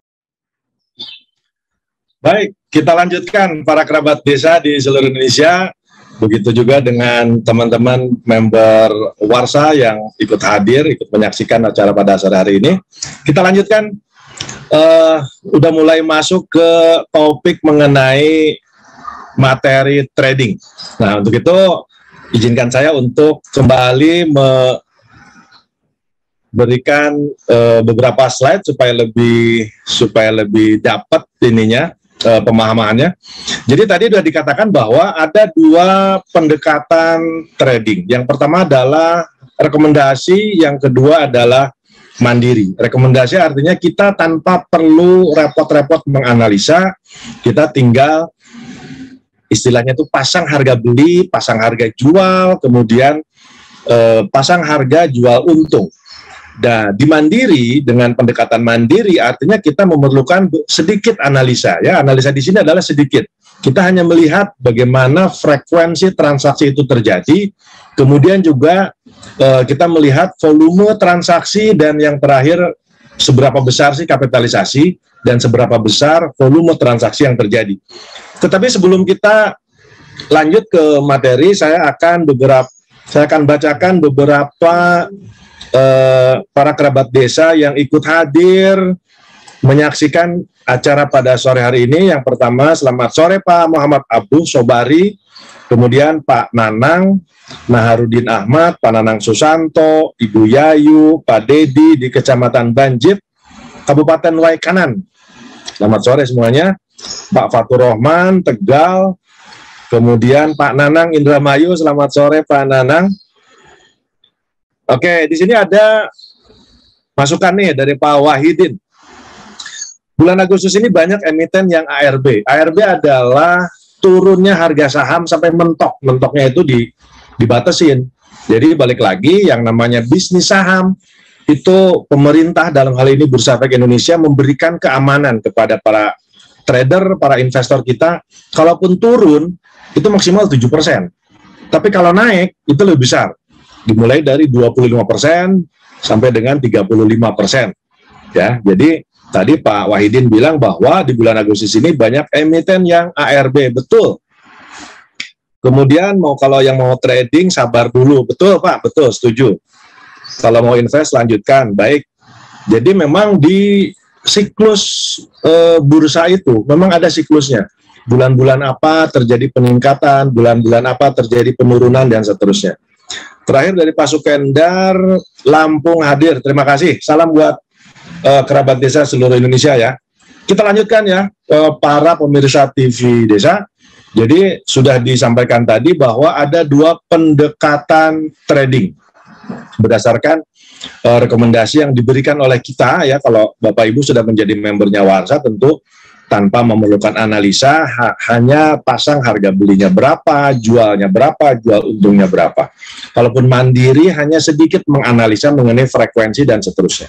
Baik, kita lanjutkan para kerabat desa di seluruh Indonesia. Begitu juga dengan teman-teman member Warsa yang ikut hadir, ikut menyaksikan acara pada sore hari ini. Kita lanjutkan, uh, udah mulai masuk ke topik mengenai materi trading. Nah, untuk itu izinkan saya untuk kembali memberikan uh, beberapa slide supaya lebih supaya lebih dapat ininya. Uh, pemahamannya. Jadi tadi sudah dikatakan bahwa ada dua pendekatan trading. Yang pertama adalah rekomendasi, yang kedua adalah mandiri. Rekomendasi artinya kita tanpa perlu repot-repot menganalisa, kita tinggal istilahnya itu pasang harga beli, pasang harga jual, kemudian uh, pasang harga jual untung. Nah, di mandiri, dengan pendekatan mandiri artinya kita memerlukan sedikit analisa, ya. Analisa di sini adalah sedikit. Kita hanya melihat bagaimana frekuensi transaksi itu terjadi, kemudian juga eh, kita melihat volume transaksi, dan yang terakhir seberapa besar sih kapitalisasi dan seberapa besar volume transaksi yang terjadi. Tetapi sebelum kita lanjut ke materi, saya akan beberapa saya akan bacakan beberapa eh, para kerabat desa yang ikut hadir menyaksikan acara pada sore hari ini. Yang pertama, selamat sore Pak Muhammad Abduh Sobari, kemudian Pak Nanang Naharudin Ahmad, Pak Nanang Susanto, Ibu Yayu, Pak Dedi di Kecamatan Banjip, Kabupaten Waikanan. Selamat sore semuanya. Pak Fatur Rahman, Tegal, kemudian Pak Nanang Indramayu, selamat sore Pak Nanang. Oke, di sini ada masukan nih dari Pak Wahidin. Bulan Agustus ini banyak emiten yang A R B. A R B adalah turunnya harga saham sampai mentok. Mentoknya itu di, dibatasin. Jadi balik lagi, yang namanya bisnis saham, itu pemerintah dalam hal ini Bursa Efek Indonesia memberikan keamanan kepada para trader, para investor kita. Kalaupun turun, itu maksimal tujuh persen. Tapi kalau naik, itu lebih besar. Dimulai dari dua puluh lima persen sampai dengan tiga puluh lima persen. Ya, jadi tadi Pak Wahidin bilang bahwa di bulan Agustus ini banyak emiten yang A R B, betul. Kemudian mau kalau yang mau trading sabar dulu, betul Pak, betul, setuju. Kalau mau invest lanjutkan, baik. Jadi memang di siklus e, bursa itu memang ada siklusnya. Bulan-bulan apa terjadi peningkatan, bulan-bulan apa terjadi penurunan, dan seterusnya. Terakhir dari Pak Sukendar, Lampung hadir, terima kasih. Salam buat Uh, kerabat desa seluruh Indonesia ya. Kita lanjutkan ya, uh, para pemirsa T V Desa. Jadi sudah disampaikan tadi bahwa ada dua pendekatan trading berdasarkan uh, rekomendasi yang diberikan oleh kita ya. Kalau Bapak Ibu sudah menjadi membernya Warsa, tentu tanpa memerlukan analisa, ha hanya pasang harga belinya berapa, jualnya berapa, jual untungnya berapa. Kalaupun mandiri hanya sedikit menganalisa mengenai frekuensi dan seterusnya.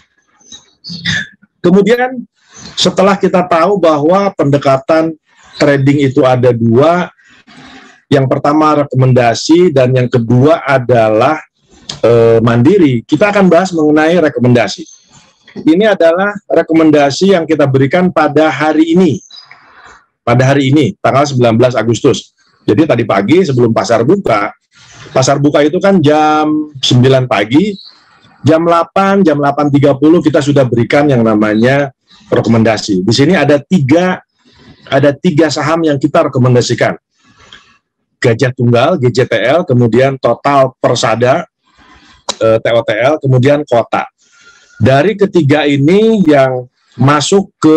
Kemudian setelah kita tahu bahwa pendekatan trading itu ada dua, yang pertama rekomendasi dan yang kedua adalah e, mandiri, kita akan bahas mengenai rekomendasi. Ini adalah rekomendasi yang kita berikan pada hari ini, pada hari ini, tanggal sembilan belas Agustus. Jadi tadi pagi sebelum pasar buka, pasar buka itu kan jam sembilan pagi, jam delapan, jam delapan tiga puluh kita sudah berikan yang namanya rekomendasi. Di sini ada tiga, ada tiga saham yang kita rekomendasikan. Gajah Tunggal, G J T L, kemudian Total Persada, eh, T O T L, kemudian Kota. Dari ketiga ini yang masuk ke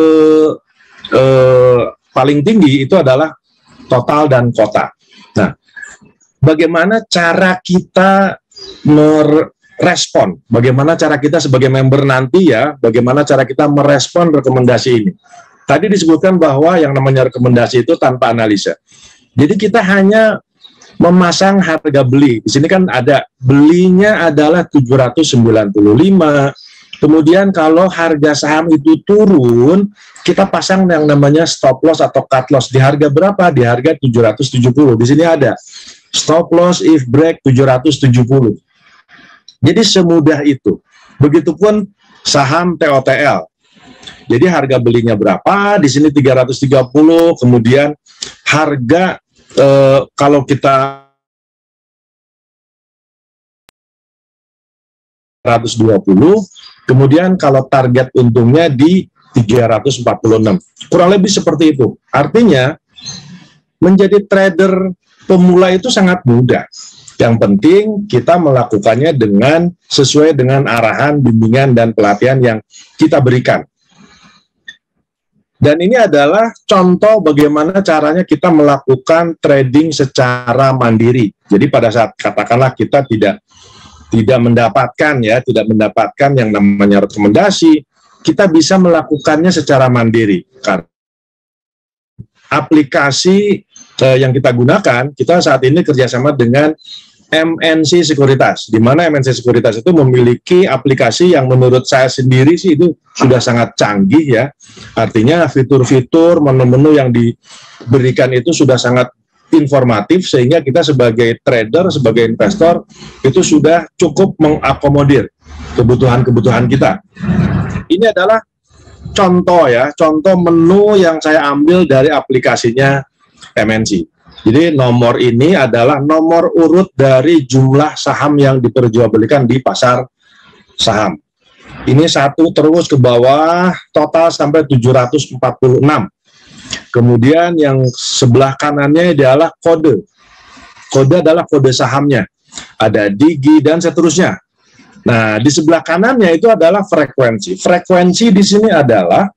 eh, paling tinggi itu adalah Total dan Kota. Nah, bagaimana cara kita mer respon, bagaimana cara kita sebagai member nanti ya, bagaimana cara kita merespon rekomendasi ini. Tadi disebutkan bahwa yang namanya rekomendasi itu tanpa analisa. Jadi kita hanya memasang harga beli. Di sini kan ada belinya adalah tujuh ratus sembilan puluh lima. Kemudian kalau harga saham itu turun, kita pasang yang namanya stop loss atau cut loss di harga berapa? Di harga tujuh ratus tujuh puluh. Di sini ada stop loss if break tujuh ratus tujuh puluh. Jadi semudah itu. Begitupun saham T O T L. Jadi harga belinya berapa? Di sini tiga ratus tiga puluh. Kemudian harga eh, kalau kita seratus dua puluh. Kemudian kalau target untungnya di tiga ratus empat puluh enam. Kurang lebih seperti itu. Artinya menjadi trader pemula itu sangat mudah. Yang penting kita melakukannya dengan sesuai dengan arahan, bimbingan, dan pelatihan yang kita berikan. Dan ini adalah contoh bagaimana caranya kita melakukan trading secara mandiri. Jadi pada saat katakanlah kita tidak tidak mendapatkan ya, tidak mendapatkan yang namanya rekomendasi, kita bisa melakukannya secara mandiri. Karena aplikasi eh, yang kita gunakan, kita saat ini kerjasama dengan M N C Sekuritas, di mana M N C Sekuritas itu memiliki aplikasi yang menurut saya sendiri sih itu sudah sangat canggih ya. Artinya fitur-fitur, menu-menu yang diberikan itu sudah sangat informatif, sehingga kita sebagai trader, sebagai investor itu sudah cukup mengakomodir kebutuhan-kebutuhan kita. Ini adalah contoh ya, contoh menu yang saya ambil dari aplikasinya M N C. Jadi nomor ini adalah nomor urut dari jumlah saham yang diperjualbelikan di pasar saham. Ini satu terus ke bawah, total sampai tujuh ratus empat puluh enam. Kemudian yang sebelah kanannya adalah kode. Kode adalah kode sahamnya. Ada digi dan seterusnya. Nah, di sebelah kanannya itu adalah frekuensi. Frekuensi di sini adalah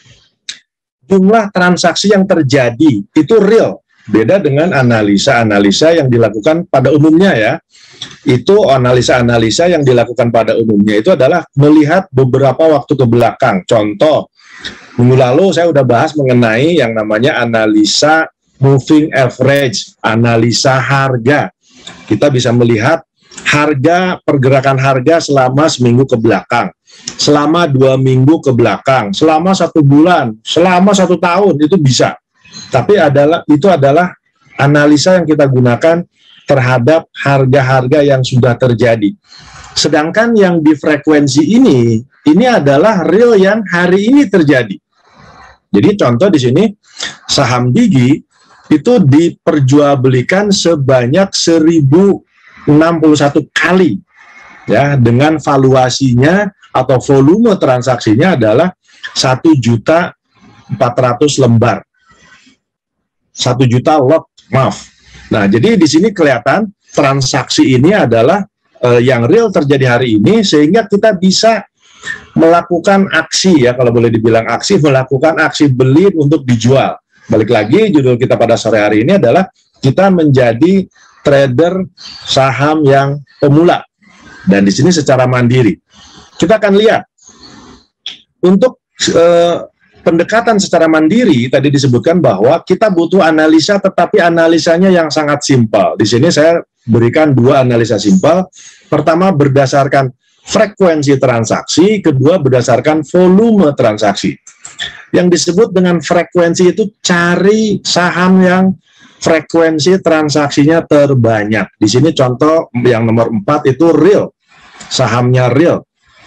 jumlah transaksi yang terjadi. Itu real. Beda dengan analisa-analisa yang dilakukan pada umumnya ya. Itu analisa-analisa yang dilakukan pada umumnya itu adalah melihat beberapa waktu ke belakang. Contoh, minggu lalu saya udah bahas mengenai yang namanya analisa moving average, analisa harga. Kita bisa melihat harga, pergerakan harga selama seminggu ke belakang, selama dua minggu ke belakang, selama satu bulan, selama satu tahun, itu bisa. Tapi adalah itu adalah analisa yang kita gunakan terhadap harga-harga yang sudah terjadi. Sedangkan yang di frekuensi ini, ini adalah real yang hari ini terjadi. Jadi contoh di sini, saham Digi itu diperjualbelikan sebanyak seribu enam puluh satu kali. Ya, dengan valuasinya atau volume transaksinya adalah satu juta empat ratus lembar. satu juta lot, maaf. Nah, jadi di sini kelihatan transaksi ini adalah eh, yang real terjadi hari ini, sehingga kita bisa melakukan aksi ya, kalau boleh dibilang aksi, melakukan aksi beli untuk dijual. Balik lagi, judul kita pada sore hari ini adalah kita menjadi trader saham yang pemula. Dan di sini secara mandiri. Kita akan lihat, untuk eh, pendekatan secara mandiri, tadi disebutkan bahwa kita butuh analisa, tetapi analisanya yang sangat simpel. Di sini saya berikan dua analisa simpel. Pertama, berdasarkan frekuensi transaksi, kedua berdasarkan volume transaksi. Yang disebut dengan frekuensi itu cari saham yang frekuensi transaksinya terbanyak. Di sini contoh yang nomor empat itu real, sahamnya real.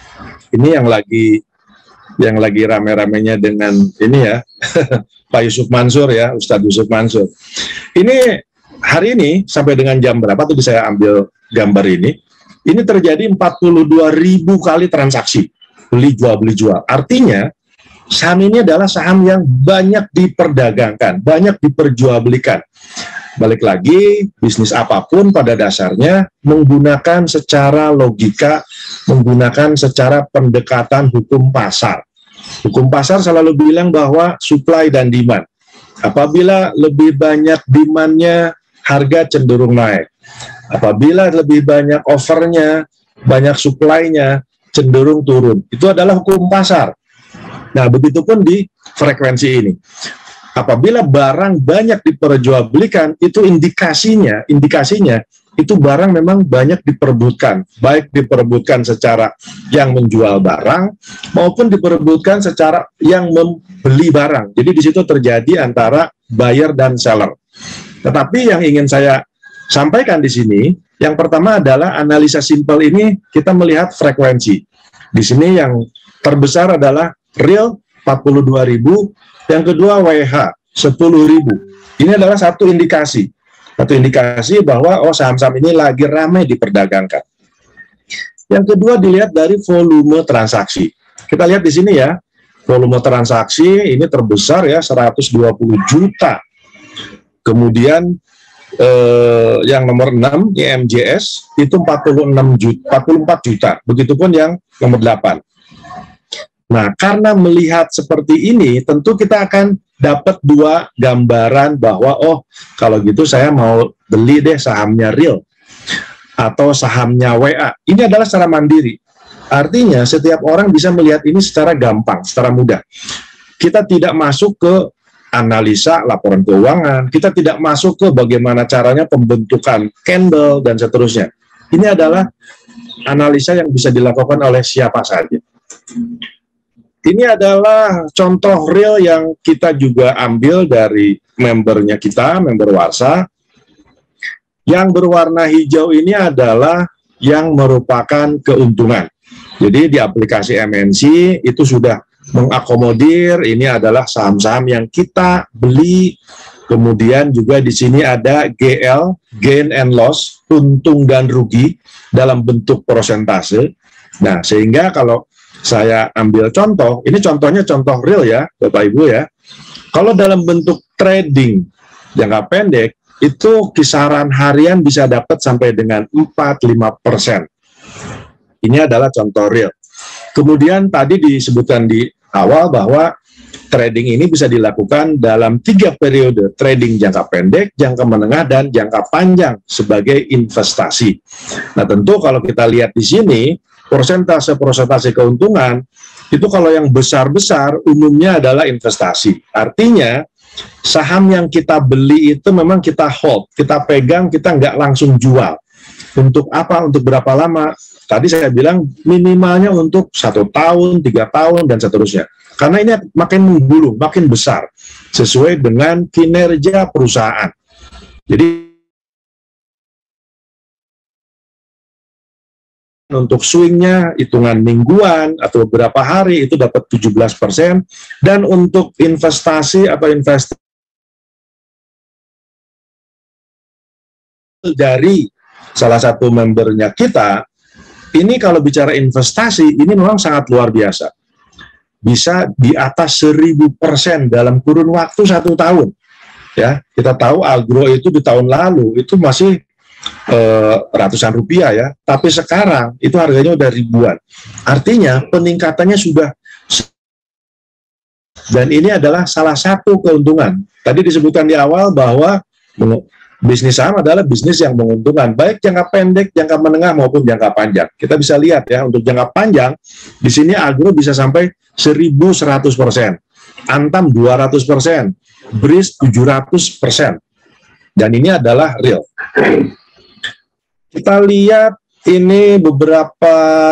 Ini yang lagi yang lagi rame-ramenya dengan ini ya, Pak Yusuf Mansur ya, Ustadz Yusuf Mansur. Ini hari ini sampai dengan jam berapa tuh saya ambil gambar ini. Ini terjadi empat puluh dua ribu kali transaksi, beli jual, beli jual. Artinya, saham ini adalah saham yang banyak diperdagangkan, banyak diperjualbelikan. Balik lagi, bisnis apapun pada dasarnya menggunakan secara logika, menggunakan secara pendekatan hukum pasar. Hukum pasar selalu bilang bahwa supply dan demand. Apabila lebih banyak demand-nya, harga cenderung naik. Apabila lebih banyak offer-nya, banyak supply-nya, cenderung turun. Itu adalah hukum pasar. Nah, begitupun di frekuensi ini. Apabila barang banyak diperjualbelikan, itu indikasinya, indikasinya itu barang memang banyak diperebutkan. Baik diperebutkan secara yang menjual barang, maupun diperebutkan secara yang membeli barang. Jadi di situ terjadi antara buyer dan seller. Tetapi yang ingin saya sampaikan di sini, yang pertama adalah analisa simpel ini kita melihat frekuensi. Di sini yang terbesar adalah real empat puluh dua ribu, yang kedua W H sepuluh ribu. Ini adalah satu indikasi. Satu indikasi bahwa oh saham-saham ini lagi ramai diperdagangkan. Yang kedua dilihat dari volume transaksi. Kita lihat di sini ya, volume transaksi ini terbesar ya, seratus dua puluh juta. Kemudian Eh, yang nomor enam, I M J S, itu empat puluh enam juta, empat puluh empat juta. Begitupun yang nomor delapan. Nah, karena melihat seperti ini, tentu kita akan dapat dua gambaran bahwa, oh, kalau gitu saya mau beli deh sahamnya real, atau sahamnya W A. Ini adalah secara mandiri. Artinya, setiap orang bisa melihat ini secara gampang, secara mudah. Kita tidak masuk ke analisa laporan keuangan, kita tidak masuk ke bagaimana caranya pembentukan candle dan seterusnya. Ini adalah analisa yang bisa dilakukan oleh siapa saja. Ini adalah contoh real yang kita juga ambil dari membernya kita, member Warsa. Yang berwarna hijau ini adalah yang merupakan keuntungan. Jadi di aplikasi M N C itu sudah mengakomodir, ini adalah saham-saham yang kita beli. Kemudian juga di sini ada G L, gain and loss, untung dan rugi dalam bentuk persentase. Nah, sehingga kalau saya ambil contoh, ini contohnya contoh real ya, Bapak Ibu ya. Kalau dalam bentuk trading jangka pendek, itu kisaran harian bisa dapat sampai dengan empat sampai lima persen. Ini adalah contoh real. Kemudian tadi disebutkan di awal bahwa trading ini bisa dilakukan dalam tiga periode, trading jangka pendek, jangka menengah, dan jangka panjang sebagai investasi. Nah, tentu kalau kita lihat di sini, persentase-persentase keuntungan, itu kalau yang besar-besar umumnya adalah investasi. Artinya, saham yang kita beli itu memang kita hold, kita pegang, kita nggak langsung jual. Untuk apa? Untuk berapa lama? Tadi saya bilang minimalnya untuk satu tahun, tiga tahun, dan seterusnya. Karena ini makin menggulung, makin besar, sesuai dengan kinerja perusahaan. Jadi, untuk swingnya, hitungan mingguan, atau beberapa hari, itu dapat tujuh belas persen. Dan untuk investasi atau investasi dari salah satu membernya kita, ini kalau bicara investasi, ini memang sangat luar biasa. Bisa di atas seribu persen dalam kurun waktu satu tahun. Ya, kita tahu agro itu di tahun lalu, itu masih eh, ratusan rupiah ya. Tapi sekarang, itu harganya udah ribuan. Artinya, peningkatannya sudah. Dan ini adalah salah satu keuntungan. Tadi disebutkan di awal bahwa bisnis saham adalah bisnis yang menguntungkan, baik jangka pendek, jangka menengah, maupun jangka panjang. Kita bisa lihat ya, untuk jangka panjang, di sini agro bisa sampai seribu seratus persen, Antam dua ratus persen, B R I S tujuh ratus persen. Dan ini adalah real. Kita lihat ini beberapa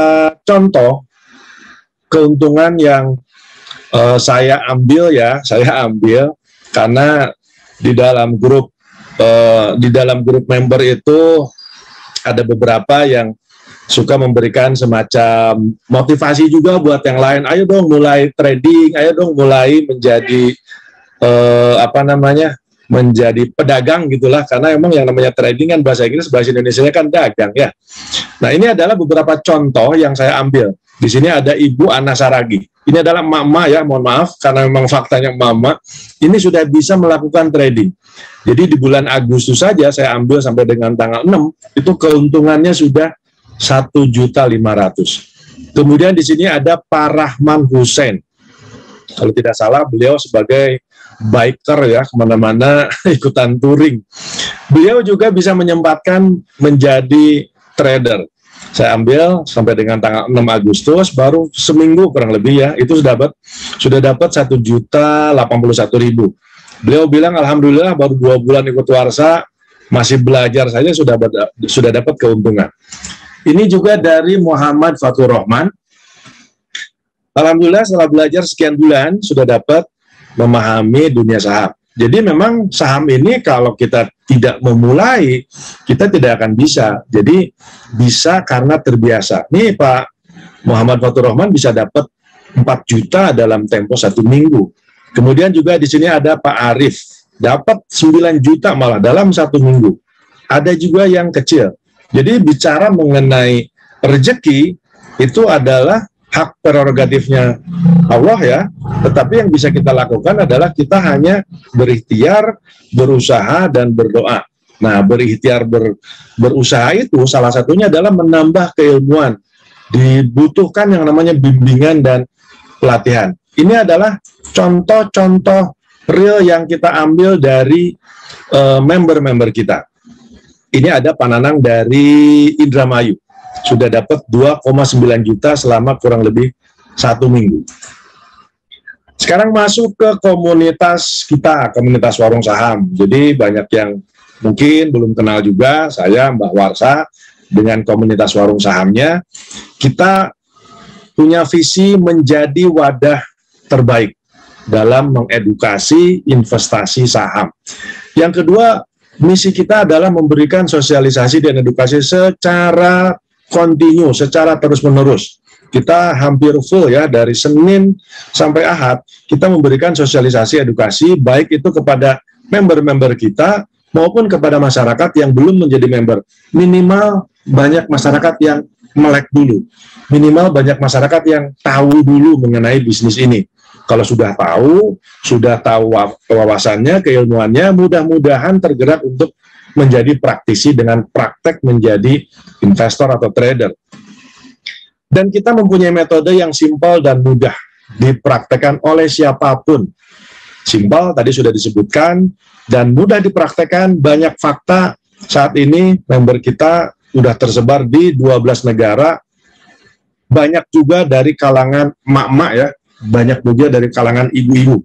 contoh keuntungan yang uh, saya ambil ya, saya ambil karena di dalam grup Uh, di dalam grup member itu ada beberapa yang suka memberikan semacam motivasi juga buat yang lain. Ayo dong mulai trading, ayo dong mulai menjadi uh, apa namanya menjadi pedagang gitulah. Karena emang yang namanya trading kan bahasa Inggris, bahasa Indonesia kan dagang ya. Nah, ini adalah beberapa contoh yang saya ambil. Di sini ada Ibu Ana Saragi. Ini adalah mama ya, mohon maaf karena memang faktanya mama. Ini sudah bisa melakukan trading. Jadi di bulan Agustus saja saya ambil sampai dengan tanggal enam, itu keuntungannya sudah satu juta lima ratus ribu. Kemudian di sini ada Pak Rahman Hussein. Kalau tidak salah beliau sebagai biker ya, kemana-mana ikutan touring. Beliau juga bisa menyempatkan menjadi trader. Saya ambil sampai dengan tanggal enam Agustus, baru seminggu kurang lebih ya, itu sudah dapat sudah dapat satu juta delapan puluh satu ribu. Beliau bilang alhamdulillah baru dua bulan ikut Warsa, masih belajar saja sudah sudah dapat keuntungan. Ini juga dari Muhammad Fatur Rahman. Alhamdulillah setelah belajar sekian bulan sudah dapat memahami dunia saham. Jadi memang saham ini kalau kita tidak memulai, kita tidak akan bisa. Jadi bisa karena terbiasa. Nih Pak Muhammad Fatur Rahman bisa dapat empat juta dalam tempo satu minggu. Kemudian juga di sini ada Pak Arif, dapat sembilan juta malah dalam satu minggu. Ada juga yang kecil. Jadi bicara mengenai rezeki, itu adalah hak prerogatifnya Allah ya, tetapi yang bisa kita lakukan adalah kita hanya berikhtiar, berusaha, dan berdoa. Nah, berikhtiar ber, berusaha itu salah satunya adalah menambah keilmuan. Dibutuhkan yang namanya bimbingan dan pelatihan. Ini adalah contoh-contoh real yang kita ambil dari member-member uh, kita. Ini ada Pak Nanang dari Indramayu. Sudah dapat dua koma sembilan juta selama kurang lebih satu minggu. Sekarang masuk ke komunitas kita, komunitas warung saham. Jadi banyak yang mungkin belum kenal juga, saya Mbah Warsa dengan komunitas warung sahamnya. Kita punya visi menjadi wadah terbaik dalam mengedukasi investasi saham. Yang kedua, misi kita adalah memberikan sosialisasi dan edukasi secara kontinu, secara terus-menerus. Kita hampir full ya, dari Senin sampai Ahad, kita memberikan sosialisasi edukasi, baik itu kepada member-member kita, maupun kepada masyarakat yang belum menjadi member. Minimal banyak masyarakat yang melek dulu. Minimal banyak masyarakat yang tahu dulu mengenai bisnis ini. Kalau sudah tahu, sudah tahu wawasannya, keilmuannya, mudah-mudahan tergerak untuk menjadi praktisi dengan praktek menjadi investor atau trader. Dan kita mempunyai metode yang simpel dan mudah dipraktekkan oleh siapapun. Simpel, tadi sudah disebutkan, dan mudah dipraktekkan. Banyak fakta saat ini member kita sudah tersebar di dua belas negara. Banyak juga dari kalangan emak-emak ya, banyak juga dari kalangan ibu-ibu.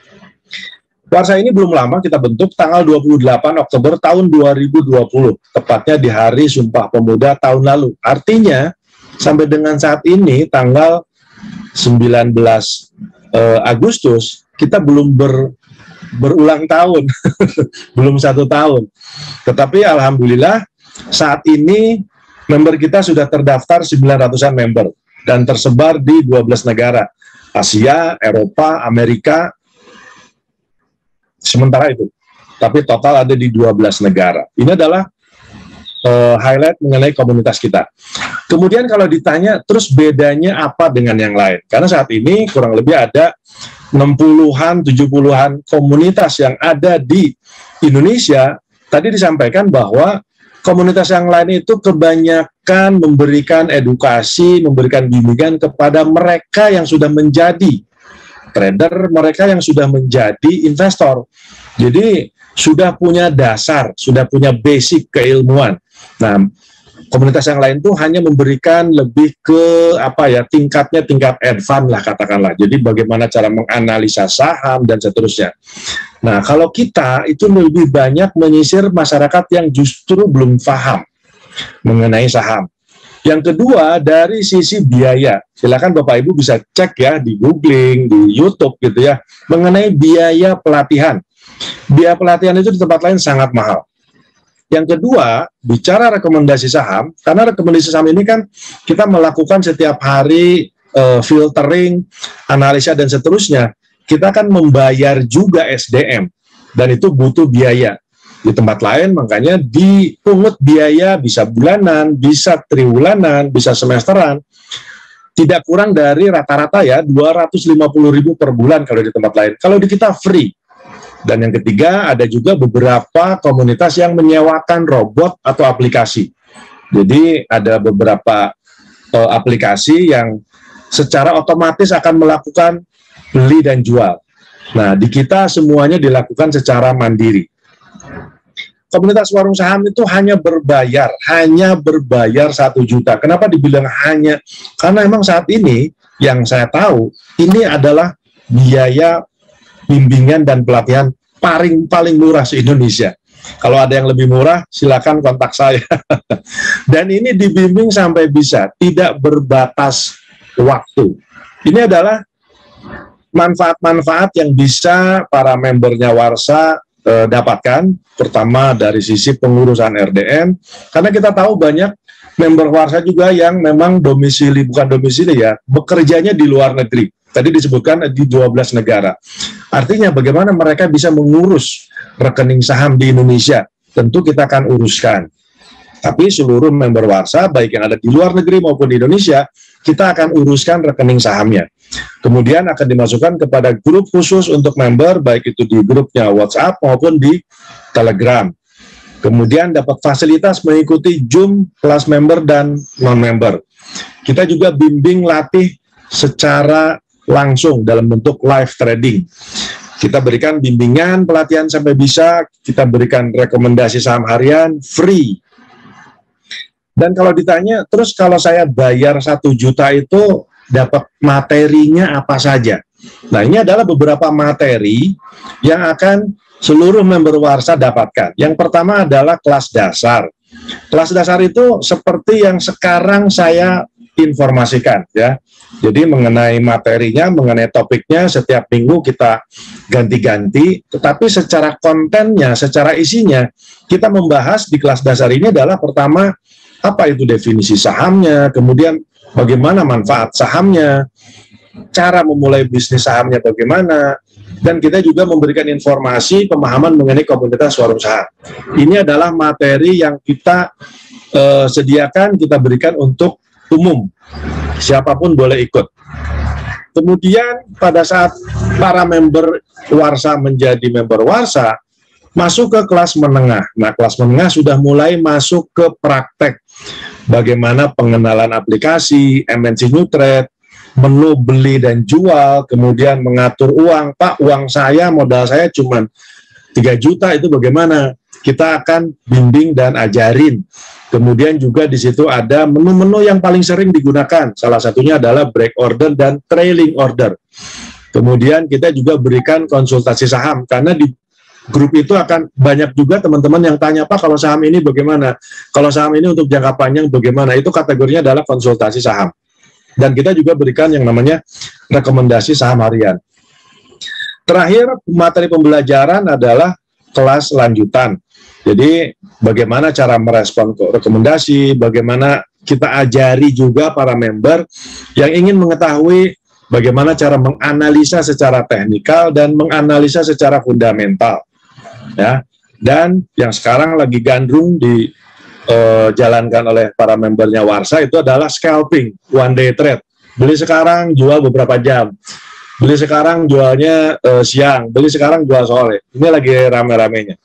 Warsa ini belum lama kita bentuk, tanggal dua puluh delapan Oktober tahun dua ribu dua puluh, tepatnya di hari Sumpah Pemuda tahun lalu. Artinya, sampai dengan saat ini, tanggal sembilan belas eh, Agustus, kita belum ber, berulang tahun, belum satu tahun. Tetapi Alhamdulillah, saat ini member kita sudah terdaftar sembilan ratusan member, dan tersebar di dua belas negara, Asia, Eropa, Amerika, sementara itu. Tapi total ada di dua belas negara. Ini adalah Uh, highlight mengenai komunitas kita. Kemudian kalau ditanya, terus bedanya apa dengan yang lain? Karena saat ini kurang lebih ada enam puluhan, tujuh puluhan komunitas yang ada di Indonesia. Tadi disampaikan bahwa komunitas yang lain itu kebanyakan memberikan edukasi, memberikan bimbingan kepada mereka yang sudah menjadi trader, mereka yang sudah menjadi investor. Jadi sudah punya dasar, sudah punya basic keilmuan. Nah, komunitas yang lain tuh hanya memberikan lebih ke apa ya, tingkatnya tingkat advance lah katakanlah. Jadi bagaimana cara menganalisa saham dan seterusnya. Nah, kalau kita itu lebih banyak menyisir masyarakat yang justru belum paham mengenai saham. Yang kedua, dari sisi biaya. Silakan Bapak Ibu bisa cek ya di googling, di YouTube gitu ya, mengenai biaya pelatihan. Biaya pelatihan itu di tempat lain sangat mahal. Yang kedua, bicara rekomendasi saham, karena rekomendasi saham ini kan kita melakukan setiap hari uh, filtering, analisa, dan seterusnya. Kita kan membayar juga S D M, dan itu butuh biaya. Di tempat lain, makanya dipungut biaya bisa bulanan, bisa triwulanan, bisa semesteran. Tidak kurang dari rata-rata ya, dua ratus lima puluh ribu per bulan kalau di tempat lain. Kalau di kita free. Dan yang ketiga, ada juga beberapa komunitas yang menyewakan robot atau aplikasi. Jadi ada beberapa uh, aplikasi yang secara otomatis akan melakukan beli dan jual. Nah, di kita semuanya dilakukan secara mandiri. Komunitas warung saham itu hanya berbayar, hanya berbayar satu juta. Kenapa dibilang hanya? Karena memang saat ini, yang saya tahu, ini adalah biaya bimbingan dan pelatihan paling paling murah se-Indonesia. Kalau ada yang lebih murah, silakan kontak saya. Dan ini dibimbing sampai bisa, tidak berbatas waktu. Ini adalah manfaat-manfaat yang bisa para membernya Warsa eh, dapatkan. Pertama dari sisi pengurusan R D M, karena kita tahu banyak member Warsa juga yang memang domisili, bukan domisili ya, bekerjanya di luar negeri. Tadi disebutkan di dua belas negara. Artinya bagaimana mereka bisa mengurus rekening saham di Indonesia. Tentu kita akan uruskan. Tapi seluruh member Warsa, baik yang ada di luar negeri maupun di Indonesia, kita akan uruskan rekening sahamnya. Kemudian akan dimasukkan kepada grup khusus untuk member, baik itu di grupnya WhatsApp maupun di Telegram. Kemudian dapat fasilitas mengikuti Zoom kelas member dan non-member. Kita juga bimbing latih secara langsung dalam bentuk live trading. Kita berikan bimbingan, pelatihan sampai bisa, kita berikan rekomendasi saham harian, free. Dan kalau ditanya, terus kalau saya bayar satu juta itu dapat materinya apa saja? Nah, ini adalah beberapa materi yang akan seluruh member Warsa dapatkan. Yang pertama adalah kelas dasar. Kelas dasar itu seperti yang sekarang saya informasikan, ya. Jadi mengenai materinya, mengenai topiknya, setiap minggu kita ganti-ganti, tetapi secara kontennya, secara isinya, kita membahas di kelas dasar ini adalah pertama, apa itu definisi sahamnya, kemudian bagaimana manfaat sahamnya, cara memulai bisnis sahamnya bagaimana, dan kita juga memberikan informasi, pemahaman mengenai komunitas warung saham. Ini adalah materi yang kita eh, sediakan, kita berikan untuk umum. Siapapun boleh ikut. Kemudian pada saat para member Warsa menjadi member Warsa, masuk ke kelas menengah. Nah, kelas menengah sudah mulai masuk ke praktek. Bagaimana pengenalan aplikasi, M N C Newtrade, menu beli dan jual, kemudian mengatur uang. Pak, uang saya, modal saya cuma tiga juta, itu bagaimana? Kita akan bimbing dan ajarin. Kemudian juga di situ ada menu-menu yang paling sering digunakan. Salah satunya adalah break order dan trailing order. Kemudian kita juga berikan konsultasi saham, karena di grup itu akan banyak juga teman-teman yang tanya, Pak, kalau saham ini bagaimana? Kalau saham ini untuk jangka panjang bagaimana? Itu kategorinya adalah konsultasi saham. Dan kita juga berikan yang namanya rekomendasi saham harian. Terakhir, materi pembelajaran adalah kelas lanjutan. Jadi bagaimana cara merespon rekomendasi, bagaimana kita ajari juga para member yang ingin mengetahui bagaimana cara menganalisa secara teknikal dan menganalisa secara fundamental. Ya. Dan yang sekarang lagi gandrung dijalankan uh, oleh para membernya Warsa itu adalah scalping, one day trade. Beli sekarang, jual beberapa jam. Beli sekarang, jualnya uh, siang. Beli sekarang, jual sore. Ini lagi rame-ramenya.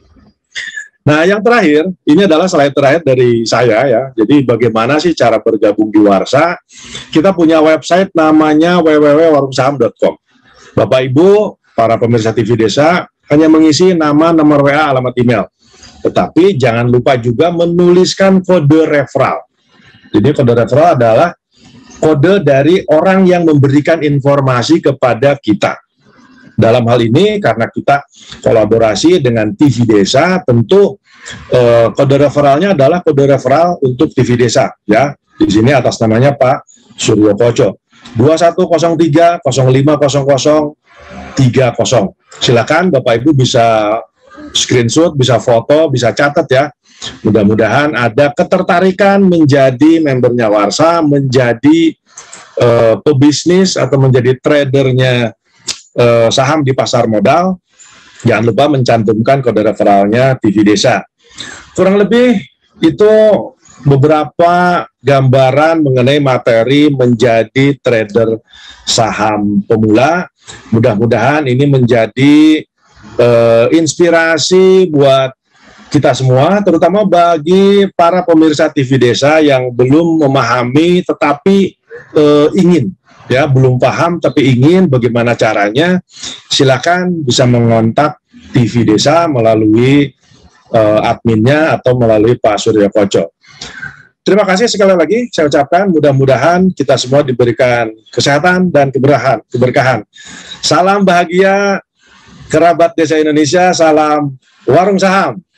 Nah, yang terakhir, ini adalah slide terakhir dari saya, ya. Jadi bagaimana sih cara bergabung di Warsa? Kita punya website namanya w w w titik warung saham titik com. Bapak Ibu, para pemirsa T V Desa, hanya mengisi nama, nomor W A, alamat email. Tetapi jangan lupa juga menuliskan kode referral. Jadi kode referral adalah kode dari orang yang memberikan informasi kepada kita. Dalam hal ini, karena kita kolaborasi dengan T V Desa, tentu eh, kode referralnya adalah kode referral untuk T V Desa. Ya, di sini atas namanya Pak Suryo Koco. dua satu nol tiga nol lima nol nol tiga nol. Silakan Bapak Ibu bisa screenshot, bisa foto, bisa catat ya. Mudah-mudahan ada ketertarikan menjadi membernya Warsa, menjadi eh, pebisnis atau menjadi tradernya Uh, saham di pasar modal. Jangan lupa mencantumkan kode referralnya T V Desa. Kurang lebih itu beberapa gambaran mengenai materi menjadi trader saham pemula. Mudah-mudahan ini menjadi uh, inspirasi buat kita semua, terutama bagi para pemirsa T V Desa yang belum memahami tetapi uh, ingin, ya, belum paham tapi ingin bagaimana caranya. Silakan bisa mengontak T V Desa melalui uh, adminnya atau melalui Pak Suryo Koco. Terima kasih sekali lagi saya ucapkan, mudah-mudahan kita semua diberikan kesehatan dan keberkahan. keberkahan. Salam bahagia kerabat Desa Indonesia, salam warung saham.